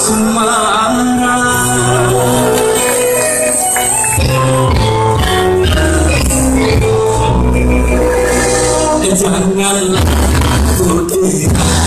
asmara. Janganlah putih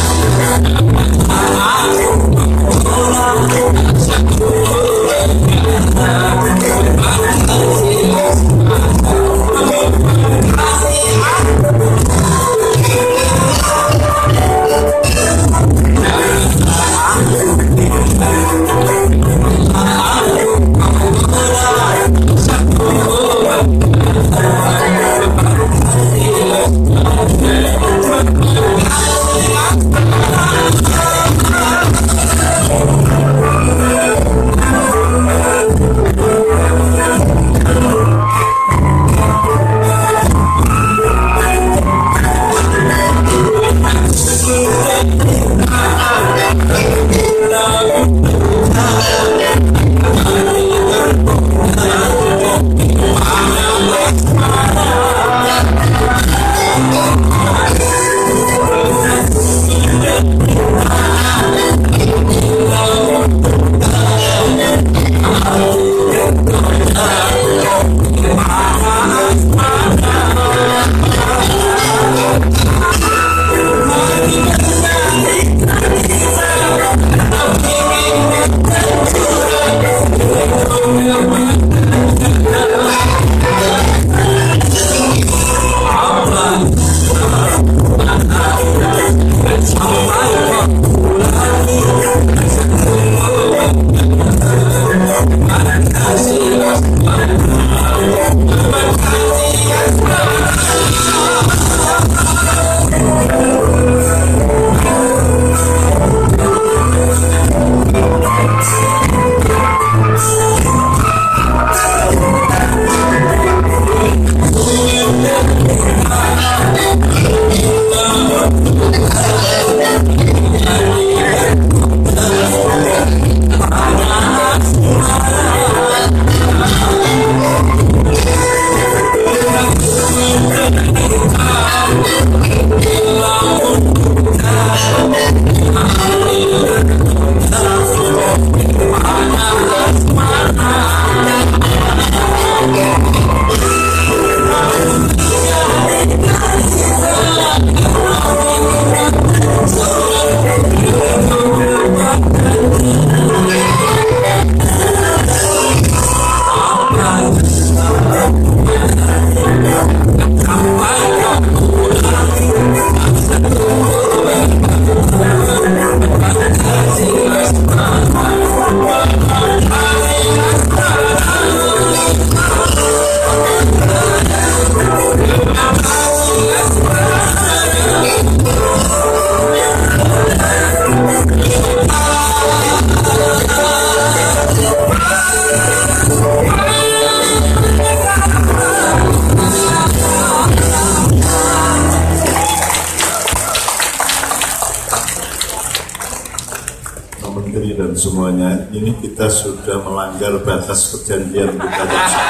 dan semuanya, ini kita sudah melanggar batas perjanjian kita.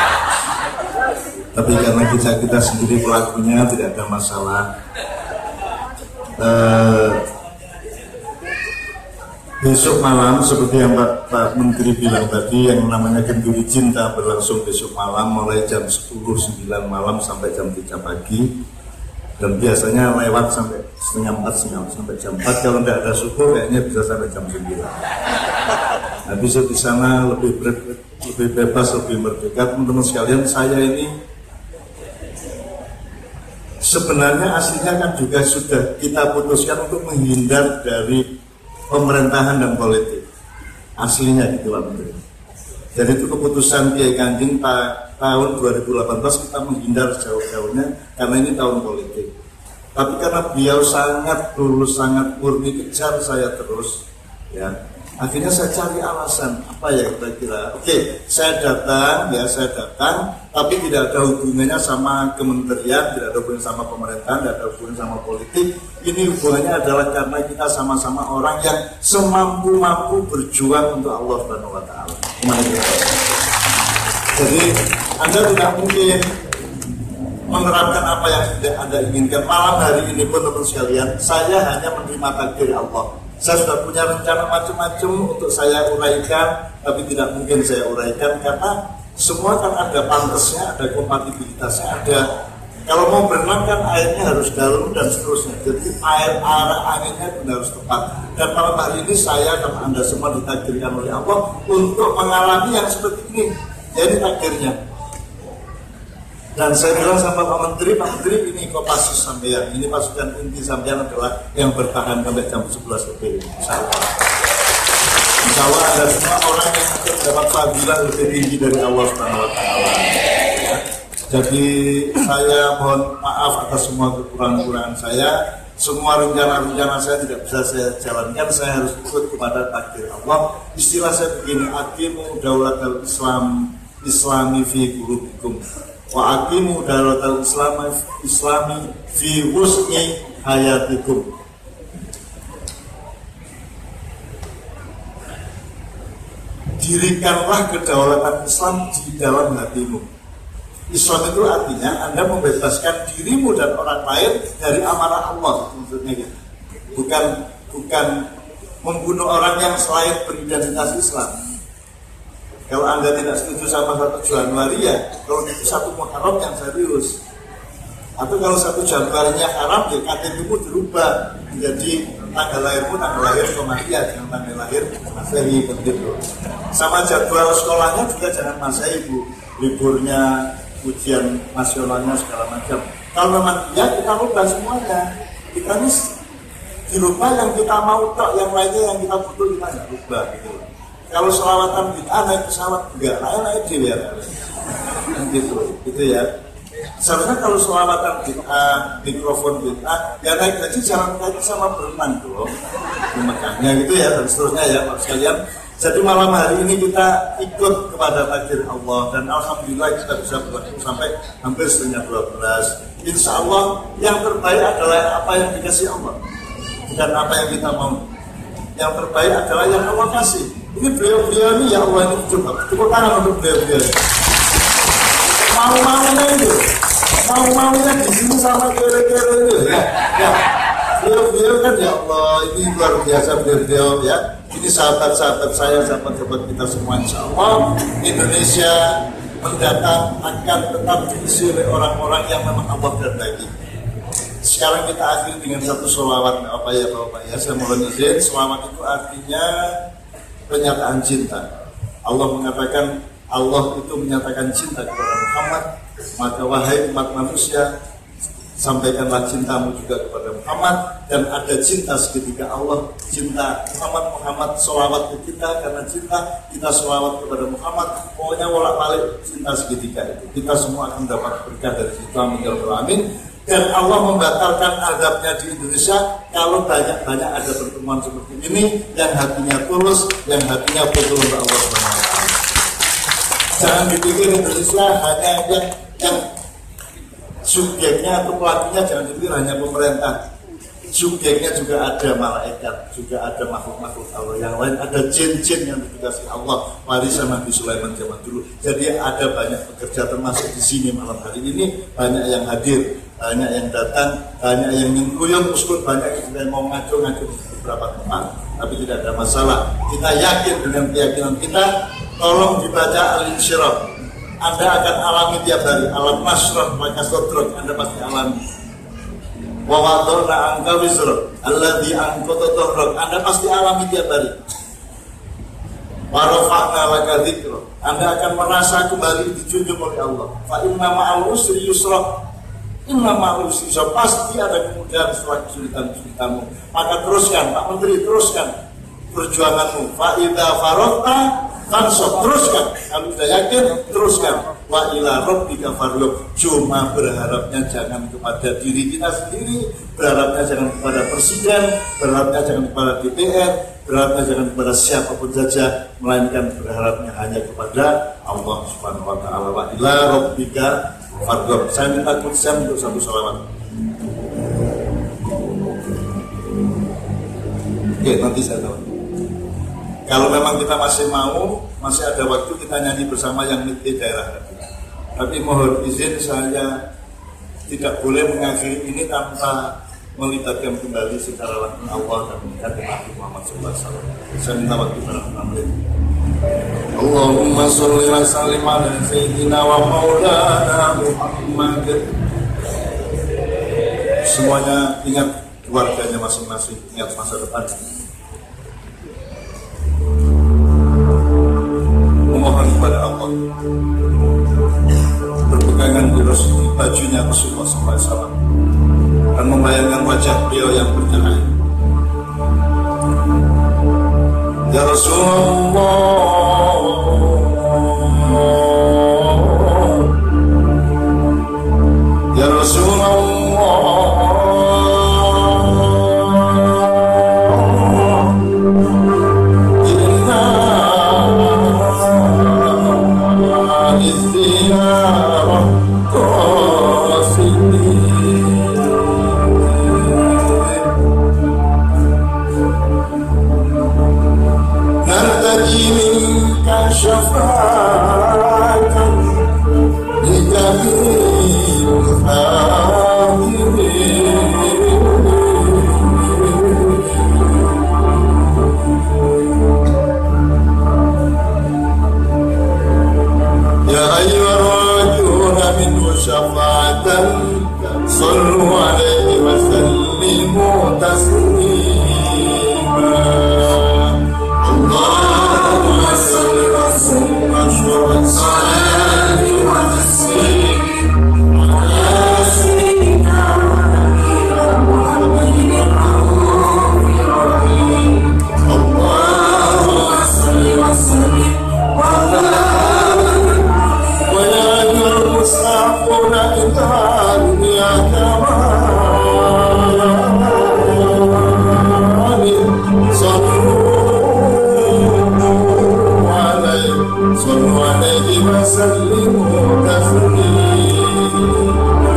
Tapi karena kita sendiri pelakunya, tidak ada masalah. Besok malam seperti yang Pak Menteri bilang tadi, yang namanya Kenduri Cinta berlangsung besok malam mulai jam 10.09 malam sampai jam 3 pagi. Dan biasanya lewat sampai setengah 4 sampai jam 4. Kalau tidak ada subuh kayaknya bisa sampai jam 9. Nah, bisa di sana lebih bebas, lebih merdeka. Teman-teman sekalian, saya ini sebenarnya aslinya kan juga sudah kita putuskan untuk menghindar dari pemerintahan dan politik. Aslinya gitu Pak Menteri. Jadi itu keputusan Kiai Kanjeng tahun 2018 kita menghindar jauh-jauhnya karena ini tahun politik. Tapi karena beliau sangat tulus, sangat murni, kejar saya terus, ya. Akhirnya saya cari alasan apa ya kira-kira. Oke, saya datang, tapi tidak ada hubungannya sama kementerian, tidak ada hubungannya sama pemerintahan, tidak ada hubungannya sama politik. Ini hubungannya adalah karena kita sama-sama orang yang semampu-mampu berjuang untuk Allah Subhanahu wa Ta'ala. Jadi Anda tidak mungkin menerapkan apa yang sudah Anda inginkan. Malam hari ini pun teman sekalian, saya hanya menerima takdir Allah. Saya sudah punya rencana macam-macam untuk saya uraikan, tapi tidak mungkin saya uraikan karena semua kan ada pantasnya, ada kompatibilitasnya, ada kalau mau berenang kan airnya harus dalam dan seterusnya. Jadi arah anginnya pun harus tepat. Dan malam hari ini saya dan Anda semua ditakdirkan oleh Allah untuk mengalami yang seperti ini. Jadi takdirnya. Dan saya bilang sama Pak Menteri ini Kopassus sampean, ini pasukan inti sampean adalah yang bertahan sampai jam 11 lebih. Insya Allah ada semua orang yang akan dapat fadilah lebih tinggi dari Allah Subhanahu Wa Taala. Jadi saya mohon maaf atas semua kekurangan saya. Semua rencana-rencana saya tidak bisa saya jalankan. Saya harus ikut kepada takdir Allah. Istilah saya begini: aqimu daulatal Islami fi qulubikum wa aqimu daulatal Islami fi husni hayatikum. Dirikanlah kedaulatan Islam di dalam hatimu. Islam itu artinya Anda membebaskan dirimu dan orang lain dari amarah Allah, maksudnya gitu. Bukan membunuh orang yang selain beridentitas Islam. Kalau Anda tidak setuju sama 1 Januari ya, kalau itu 1 Muharram yang serius. Atau kalau 1 Januarinya haram ya KTP-mu dirubah menjadi tanggal lahirmu tanggal lahir kematian, jangan tanggal lahir Masehi begitu. Sama jadwal sekolahnya juga jangan Masehi Bu, liburnya, ujian nasionalnya segala macam. Kalau memang ya kita rubah semuanya. Kita ini dirubah yang kita mau tok, yang lainnya yang kita butuh kita nggak rubah gitu. Kalau selawatan bid'ah naik pesawat enggak, naik dewe ya. Gitu ya. Sebenarnya kalau selawatan bid'ah, mikrofon bid'ah, ya naik haji jangan kaki sama berenang dong. Makanya gitu ya, dan seterusnya ya Pak sekalian. Jadi malam hari ini kita ikut kepada takdir Allah dan alhamdulillah kita bisa berlaku sampai hampir setengah 12. Insya Allah yang terbaik adalah apa yang dikasih Allah, bukan apa yang kita mau. Yang terbaik adalah yang Allah kasih. Ini beliau-beliau ini ya Allah ini cukup tangan untuk beliau-beliau. Mau-maunya di sini sama kere-kere itu ya. Beliau-beliau kan ya Allah ini luar biasa beliau ya. Ini sahabat-sahabat saya, sahabat-sahabat kita semua, insya Allah Indonesia mendatang akan tetap diisi oleh orang-orang yang memang Allah kehendaki. Sekarang kita akhiri dengan satu sholawat, apa ya Bapak ya, saya mohon izin. Sholawat itu artinya pernyataan cinta. Allah mengatakan, Allah itu menyatakan cinta kepada Muhammad, maka wahai umat manusia, sampaikanlah cintamu juga kepada Muhammad. Dan ada cinta seketika Allah, cinta Muhammad sholawat ke kita, karena cinta kita sholawat kepada Muhammad. Pokoknya bolak-balik cinta seketika itu kita semua akan dapat berkah dari situ, amin. Dan Allah membatalkan azabnya di Indonesia kalau banyak-banyak ada pertemuan seperti ini yang hatinya tulus, yang hatinya betul untuk Allah SWT. Jangan dipikir Indonesia hanya yang subjeknya atau pelakunya, jangan dipikir hanya pemerintah. Subjeknya juga ada malaikat, juga ada makhluk-makhluk Allah yang lain, ada jin-jin yang dikasih Allah warisan Nabi Sulaiman zaman dulu. Jadi ada banyak pekerja termasuk di sini malam hari ini, banyak yang hadir, banyak yang datang, banyak yang nyengkuyung, meskipun banyak yang mau ngaco-ngaco di beberapa tempat, tapi tidak ada masalah. Kita yakin dengan keyakinan kita. Tolong dibaca Al-Insyirah. Anda akan alami tiap hari. Alam nasrah maka sodrok, Anda pasti alami. Wa wadorna angka wizrok alladhi angkota tohrok, Anda pasti alami tiap hari. Wa rafa'na laka dzikro, Anda akan merasa kembali dijunjung oleh Allah. Fa inna ma'al usri yusra, inna ma'al usri yusra, pasti ada kemudahan setelah kesulitan-kesulitanmu. Maka teruskan, Pak Menteri, teruskan perjuanganmu. Fa idza faragta fansab, teruskan. Kalau sudah yakin, teruskan. Wa ila rabbika farghab. Cuma berharapnya jangan kepada diri kita sendiri, berharapnya jangan kepada presiden, berharapnya jangan kepada DPR, berharapnya jangan kepada siapapun saja, melainkan berharapnya hanya kepada Allah Subhanahu wa taala. Wa ila rabbika farghab. Saya minta kuncian untuk satu sholawat. Oke, nanti saya tahu. Kalau memang kita masih mau, masih ada waktu, kita nyanyi bersama yang di daerah. Tapi mohon izin, saya tidak boleh mengakhiri ini tanpa melibatkan kembali secara langsung Allah dan melihat Nabi Muhammad SAW. Saya minta waktu berapa menit. Allahumma sholli wa sallim ala sayyidina wa maulana Muhammad. Semuanya ingat keluarganya masing-masing, ingat masa depan. Memohon kepada Allah berpegangan di bajunya Rasulullah SAW dan membayangkan wajah beliau yang bercahaya. Ya Rasulullah, ya Rasulullah, inna izdiyarah qasidin. Nartaji minka syafa'atan li jami'il khairin. Ya ayyuhar-rajuna minhu syafa'atan sallu alaihi wa sallimu taslima. Allahumma salli wa sallim wa salli wa taslim ala sayyidina Muhammadin ar-rahmanir rahim. Allahumma salli wa sallim wa barik wa ya ayyuhal mustaquna ila dunya kama sallu alaihi wa sallimu taslima.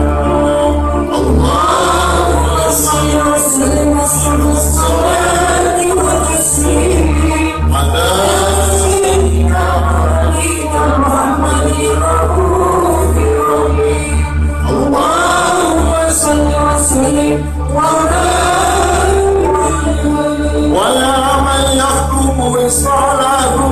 Allahumma salli wa sallim wa salli wa taslim ala sayyidina Muhammadin ar-rahmanir rahim. Allahumma salli wa sallim wa barik wa ya man yahkumu bisalatu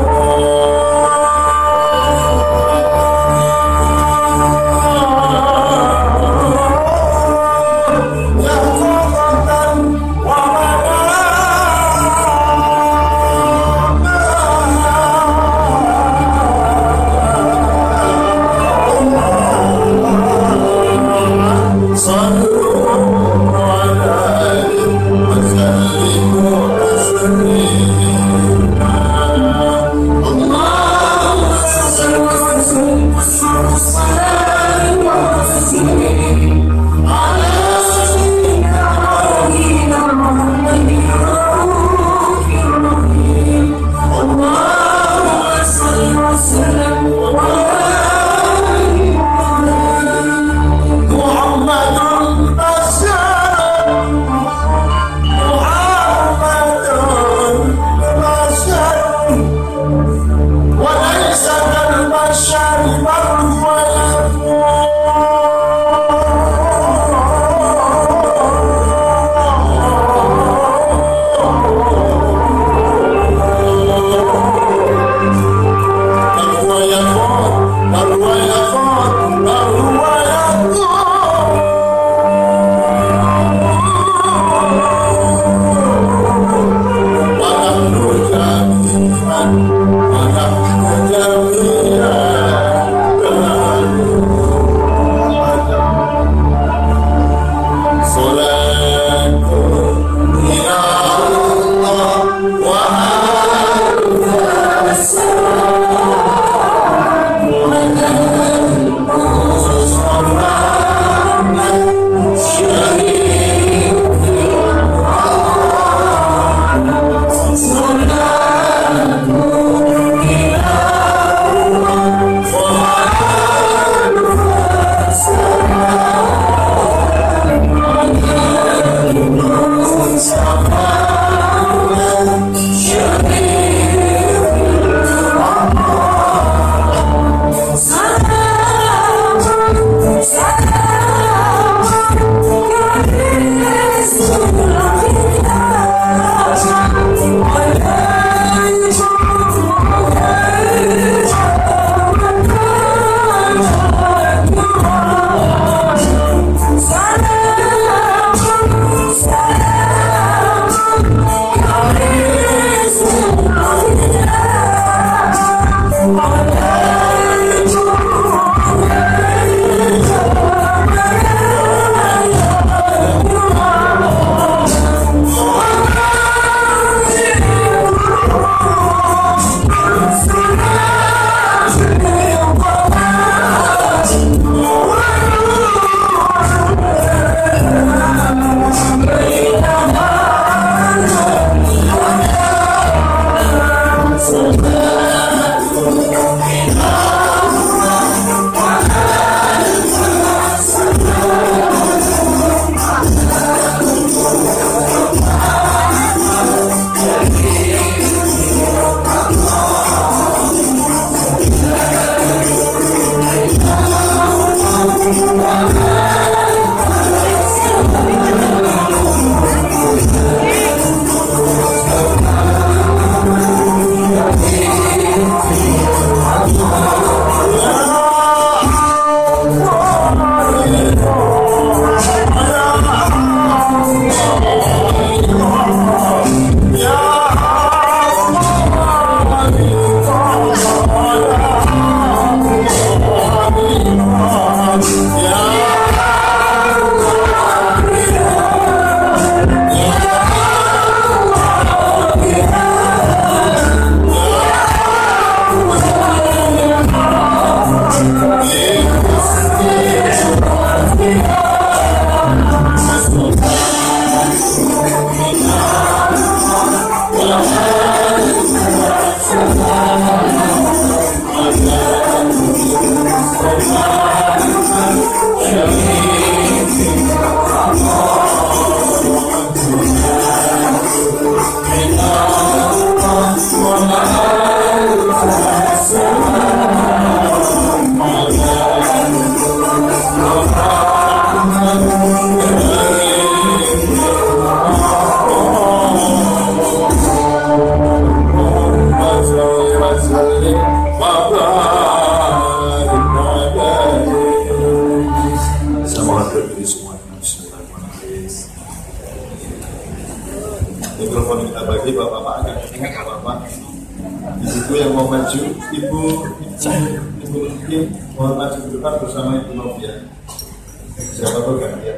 Ibu yang mau maju, ibu mungkin mohon maju ke depan bersama Ibu Novia. Siapa tahu gantian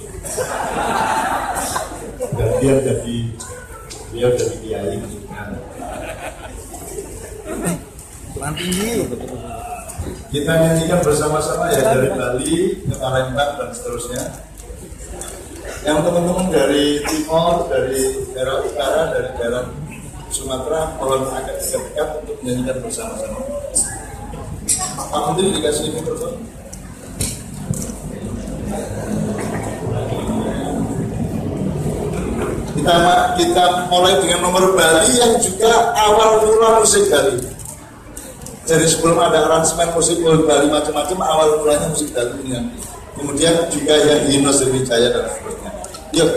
jadi beliau jadi kiai. Kita nyanyikan bersama-sama ya, dari Bali ke Palembang dan seterusnya. Yang teman-teman dari timur, dari daerah utara, dari daerah Sumatera, mohon agak dekat-dekat untuk menyanyikan bersama-sama. Pak Menteri dikasih mikrofon. Kita mulai dengan nomor Bali yang juga awal mula musik Bali. Jadi sebelum ada aransemen musik Bali macam-macam, awal mulanya musik Bali ini. Kemudian juga yang himne Sriwijaya dan seterusnya. Yuk.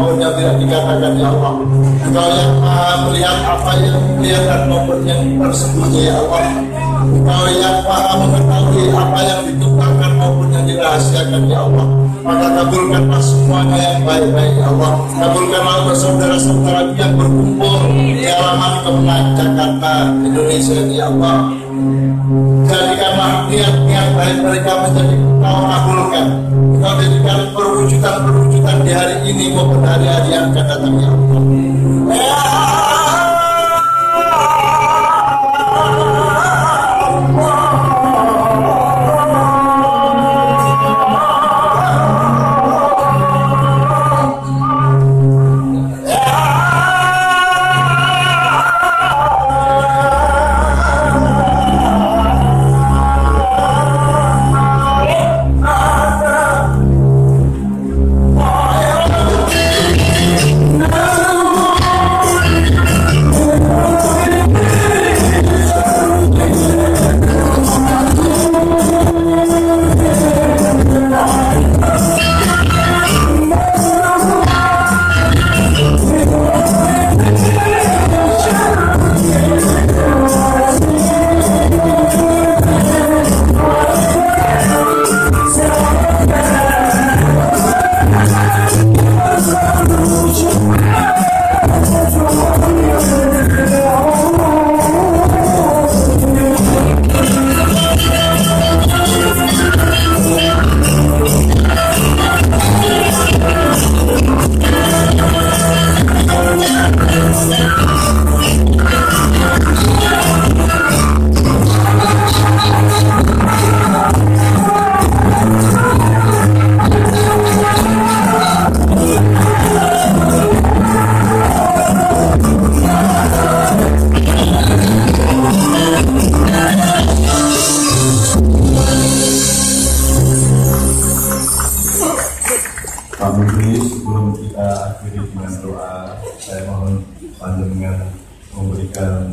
maupun yang tidak dikatakan ya Allah. Engkau yang maha melihat apa yang kelihatan maupun yang tersembunyi ya Allah. Engkau yang maha mengetahui apa yang ditumpahkan maupun yang dirahasiakan ya Allah. Maka kabulkanlah semuanya yang baik-baik ya Allah. Kabulkanlah bersaudara-saudara yang berkumpul di halaman Kemenang Jakarta Indonesia ini ya Allah. Jadikanlah niat-niat baik mereka menjadi Kau kabulkan. Kau jadikan perwujudan-perwujudan di hari ini maupun hari-hari yang akan datang ya Allah. Sebelum kita akhiri dengan doa, saya mohon panjenengan memberikan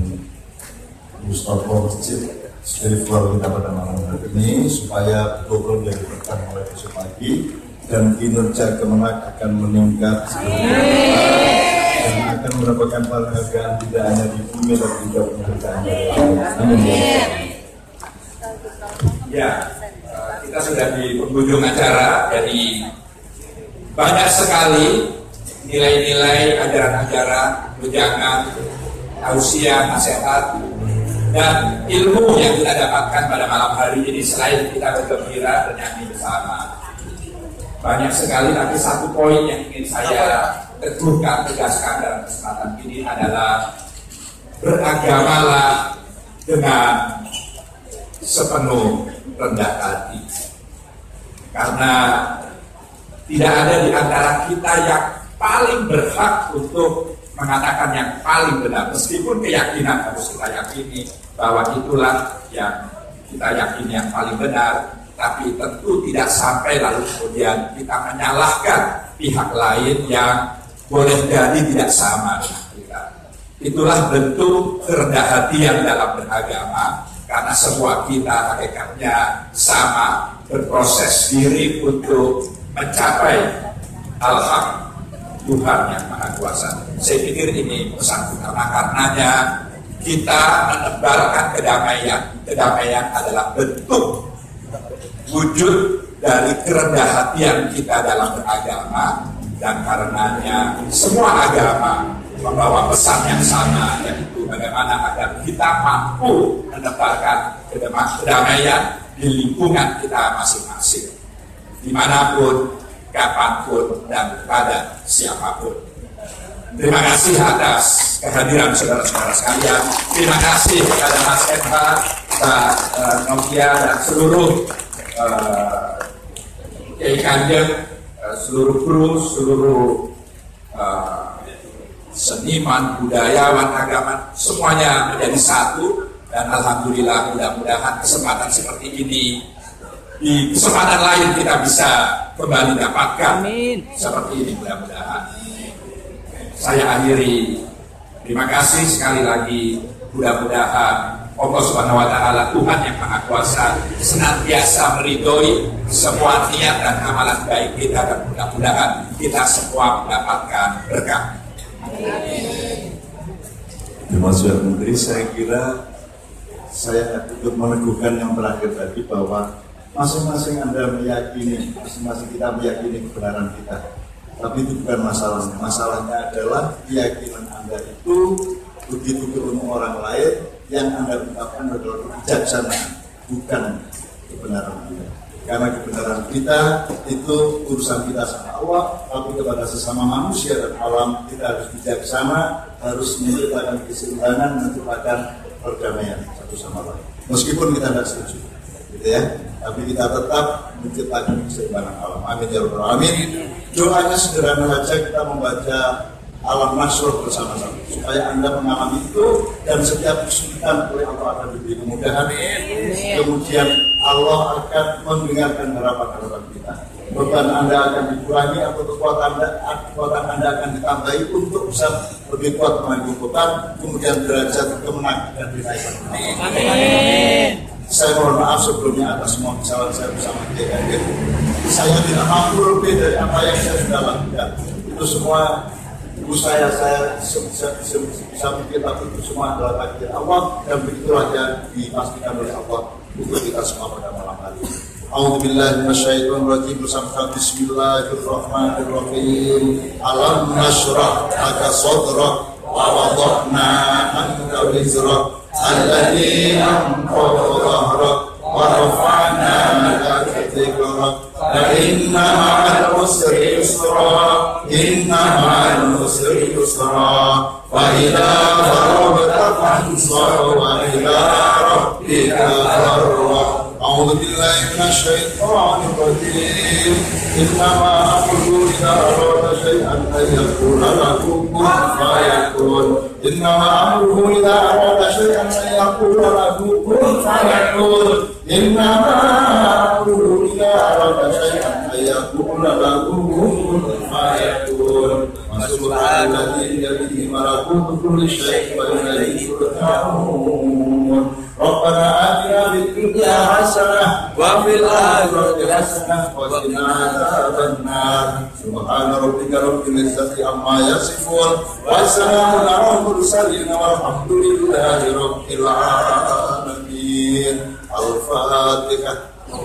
Mustafa masjid spiritual kita pada malam hari ini supaya betul-betul menjadi berkah mulai besok pagi dan kinerja Kemenang akan meningkat dan akan mendapatkan penghargaan tidak hanya di bumi tapi juga penghargaan dari Allah. Amin. Ya, kita sudah di penghujung acara. Jadi banyak sekali nilai-nilai ajaran-ajaran, wejangan, tausiah, nasihat, dan ilmu yang kita dapatkan pada malam hari ini. Selain kita bergembira dan nyanyi bersama, banyak sekali. Tapi satu poin yang ingin saya tegaskan dalam kesempatan ini adalah beragamalah dengan sepenuh rendah hati, karena tidak ada di antara kita yang paling berhak untuk mengatakan yang paling benar, meskipun keyakinan harus kita yakini bahwa itulah yang kita yakini yang paling benar, tapi tentu tidak sampai lalu kemudian kita menyalahkan pihak lain yang boleh jadi tidak sama dengan kita. Itulah bentuk kerendahan hatian dalam beragama, karena semua kita hakikatnya sama, berproses diri untuk mencapai al-haq, Tuhan yang Maha Kuasa. Saya pikir ini pesan utama, karenanya kita menebarkan kedamaian. Kedamaian adalah bentuk wujud dari kerendahan hatian kita dalam beragama, dan karenanya semua agama membawa pesan yang sama, yaitu bagaimana agar kita mampu menebarkan kedamaian di lingkungan kita masing-masing, dimanapun, kapanpun, dan pada siapapun. Terima kasih atas kehadiran saudara-saudara sekalian. Terima kasih kepada Mas Edha, Pak Novia, dan seluruh Kiai Kanjeng, seluruh kru, seluruh seniman, budayawan, agaman, semuanya menjadi satu. Dan alhamdulillah, mudah-mudahan kesempatan seperti ini di kesempatan lain kita bisa kembali dapatkan. Amin. Seperti ini mudah-mudahan. Saya akhiri. Terima kasih sekali lagi. Mudah-mudahan Allah Subhanahu wa taala Tuhan yang Maha Kuasa senantiasa meridhoi semua niat dan amalan baik kita, dan mudah-mudahan kita semua mendapatkan berkah. Termasuk Menteri, saya kira saya ikut meneguhkan yang terakhir tadi bahwa masing-masing Anda meyakini, masing-masing kita meyakini kebenaran kita. Tapi itu bukan masalahnya. Masalahnya adalah keyakinan Anda itu begitu ke orang lain yang Anda ungkapkan adalah kebijaksanaan, bukan kebenaran Anda. Karena kebenaran kita itu urusan kita sama Allah, tapi kepada sesama manusia dan alam kita harus bijaksana, harus menciptakan keseimbangan, menciptakan perdamaian satu sama lain. Meskipun kita tidak setuju, gitu ya, tapi kita tetap menciptakan keseimbangan alam. Amin ya rabbal alamin. Doanya sederhana saja, kita membaca Alam Nasr bersama-sama supaya Anda mengalami itu, dan setiap kesulitan oleh Allah akan diberi kemudahan. Kemudian Allah akan mendengarkan harapan-harapan kita. Beban Anda akan dikurangi atau kekuatan Anda akan ditambahi untuk bisa lebih kuat menanggung beban. Kemudian derajat kemenangan dan dinaikkan. Amin. Saya mohon maaf sebelumnya atas semua kesalahan saya bersama Kiai. Saya tidak mampu lebih dari apa yang saya sudah lakukan. Itu semua ibu saya bisa mikir, tapi itu semua adalah takdir Allah, dan begitulah yang dipastikan oleh Allah untuk kita semua pada malam hari. A'udzubillahi minasyaitonir rajim. Bersama Bismillahirrahmanirrahim. Alam nashrah laka sadrak wa wada'na anka wizrak alladzi anqadha dhahrak wa rafa'na laka dhikrak fa inna ma'al usri yusra inna ma'al usri yusra wa idza faragta fansab wa ila rabbika farghab. أعوذ بالله من الشيطان الرجيم. إنما أمره إذا أراد شيئا أن يقول له كن فيكون. إنما أمره إذا أراد شيئا أن يقول له كن فيكون. إنما أمره إذا أراد شيئا أن يقول له كن فيكون. وسبحان الذي بيده ملكوت كل شيء وإليه ترجعون. ربنا آتنا في الدنيا حسنة وفي الآخرة حسنة وقنا عذاب النار. سبحان ربك رب العزة عما يصفون وسلام على المرسلين والحمد لله رب العالمين. الفاتحة.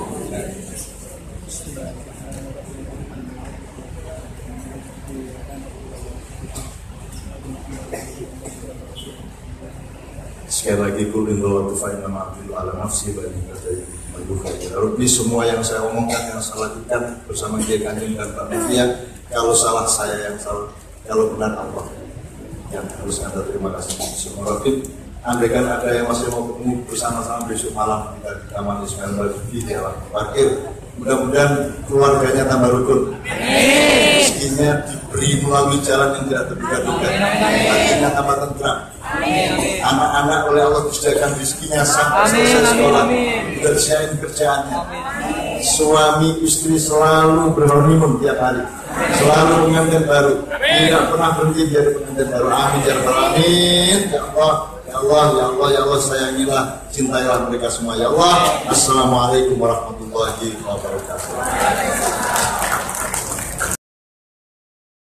Sekali lagi kulin bahwa tufaina ma'afil ala nafsi bani kadai malukai. Rabbi, semua yang saya omongkan, yang saya lakukan bersama Kiai Kanjeng dan Pak Mufti, kalau salah saya yang salah, kalau benar Allah yang harus Anda terima kasih. Semua Rabbi, andaikan ada yang masih mau ketemu bersama-sama besok malam kita di Taman Ismail Marzuki di alam parkir, mudah-mudahan keluarganya tambah rukun, rezekinya diberi melalui jalan yang tidak terduga-duga, hatinya tambah tentram, anak-anak oleh Allah disediakan rezekinya sampai selesai sekolah, dikerjain kerjaannya, suami istri selalu berhoneymoon tiap hari, selalu pengantin baru, tidak pernah berhenti jadi pengantin baru. Amin ya rabbal alamin. Ya Allah, ya Allah, ya Allah, ya Allah, sayangilah, cintailah mereka semua ya Allah. Assalamualaikum warahmatullahi wabarakatuh.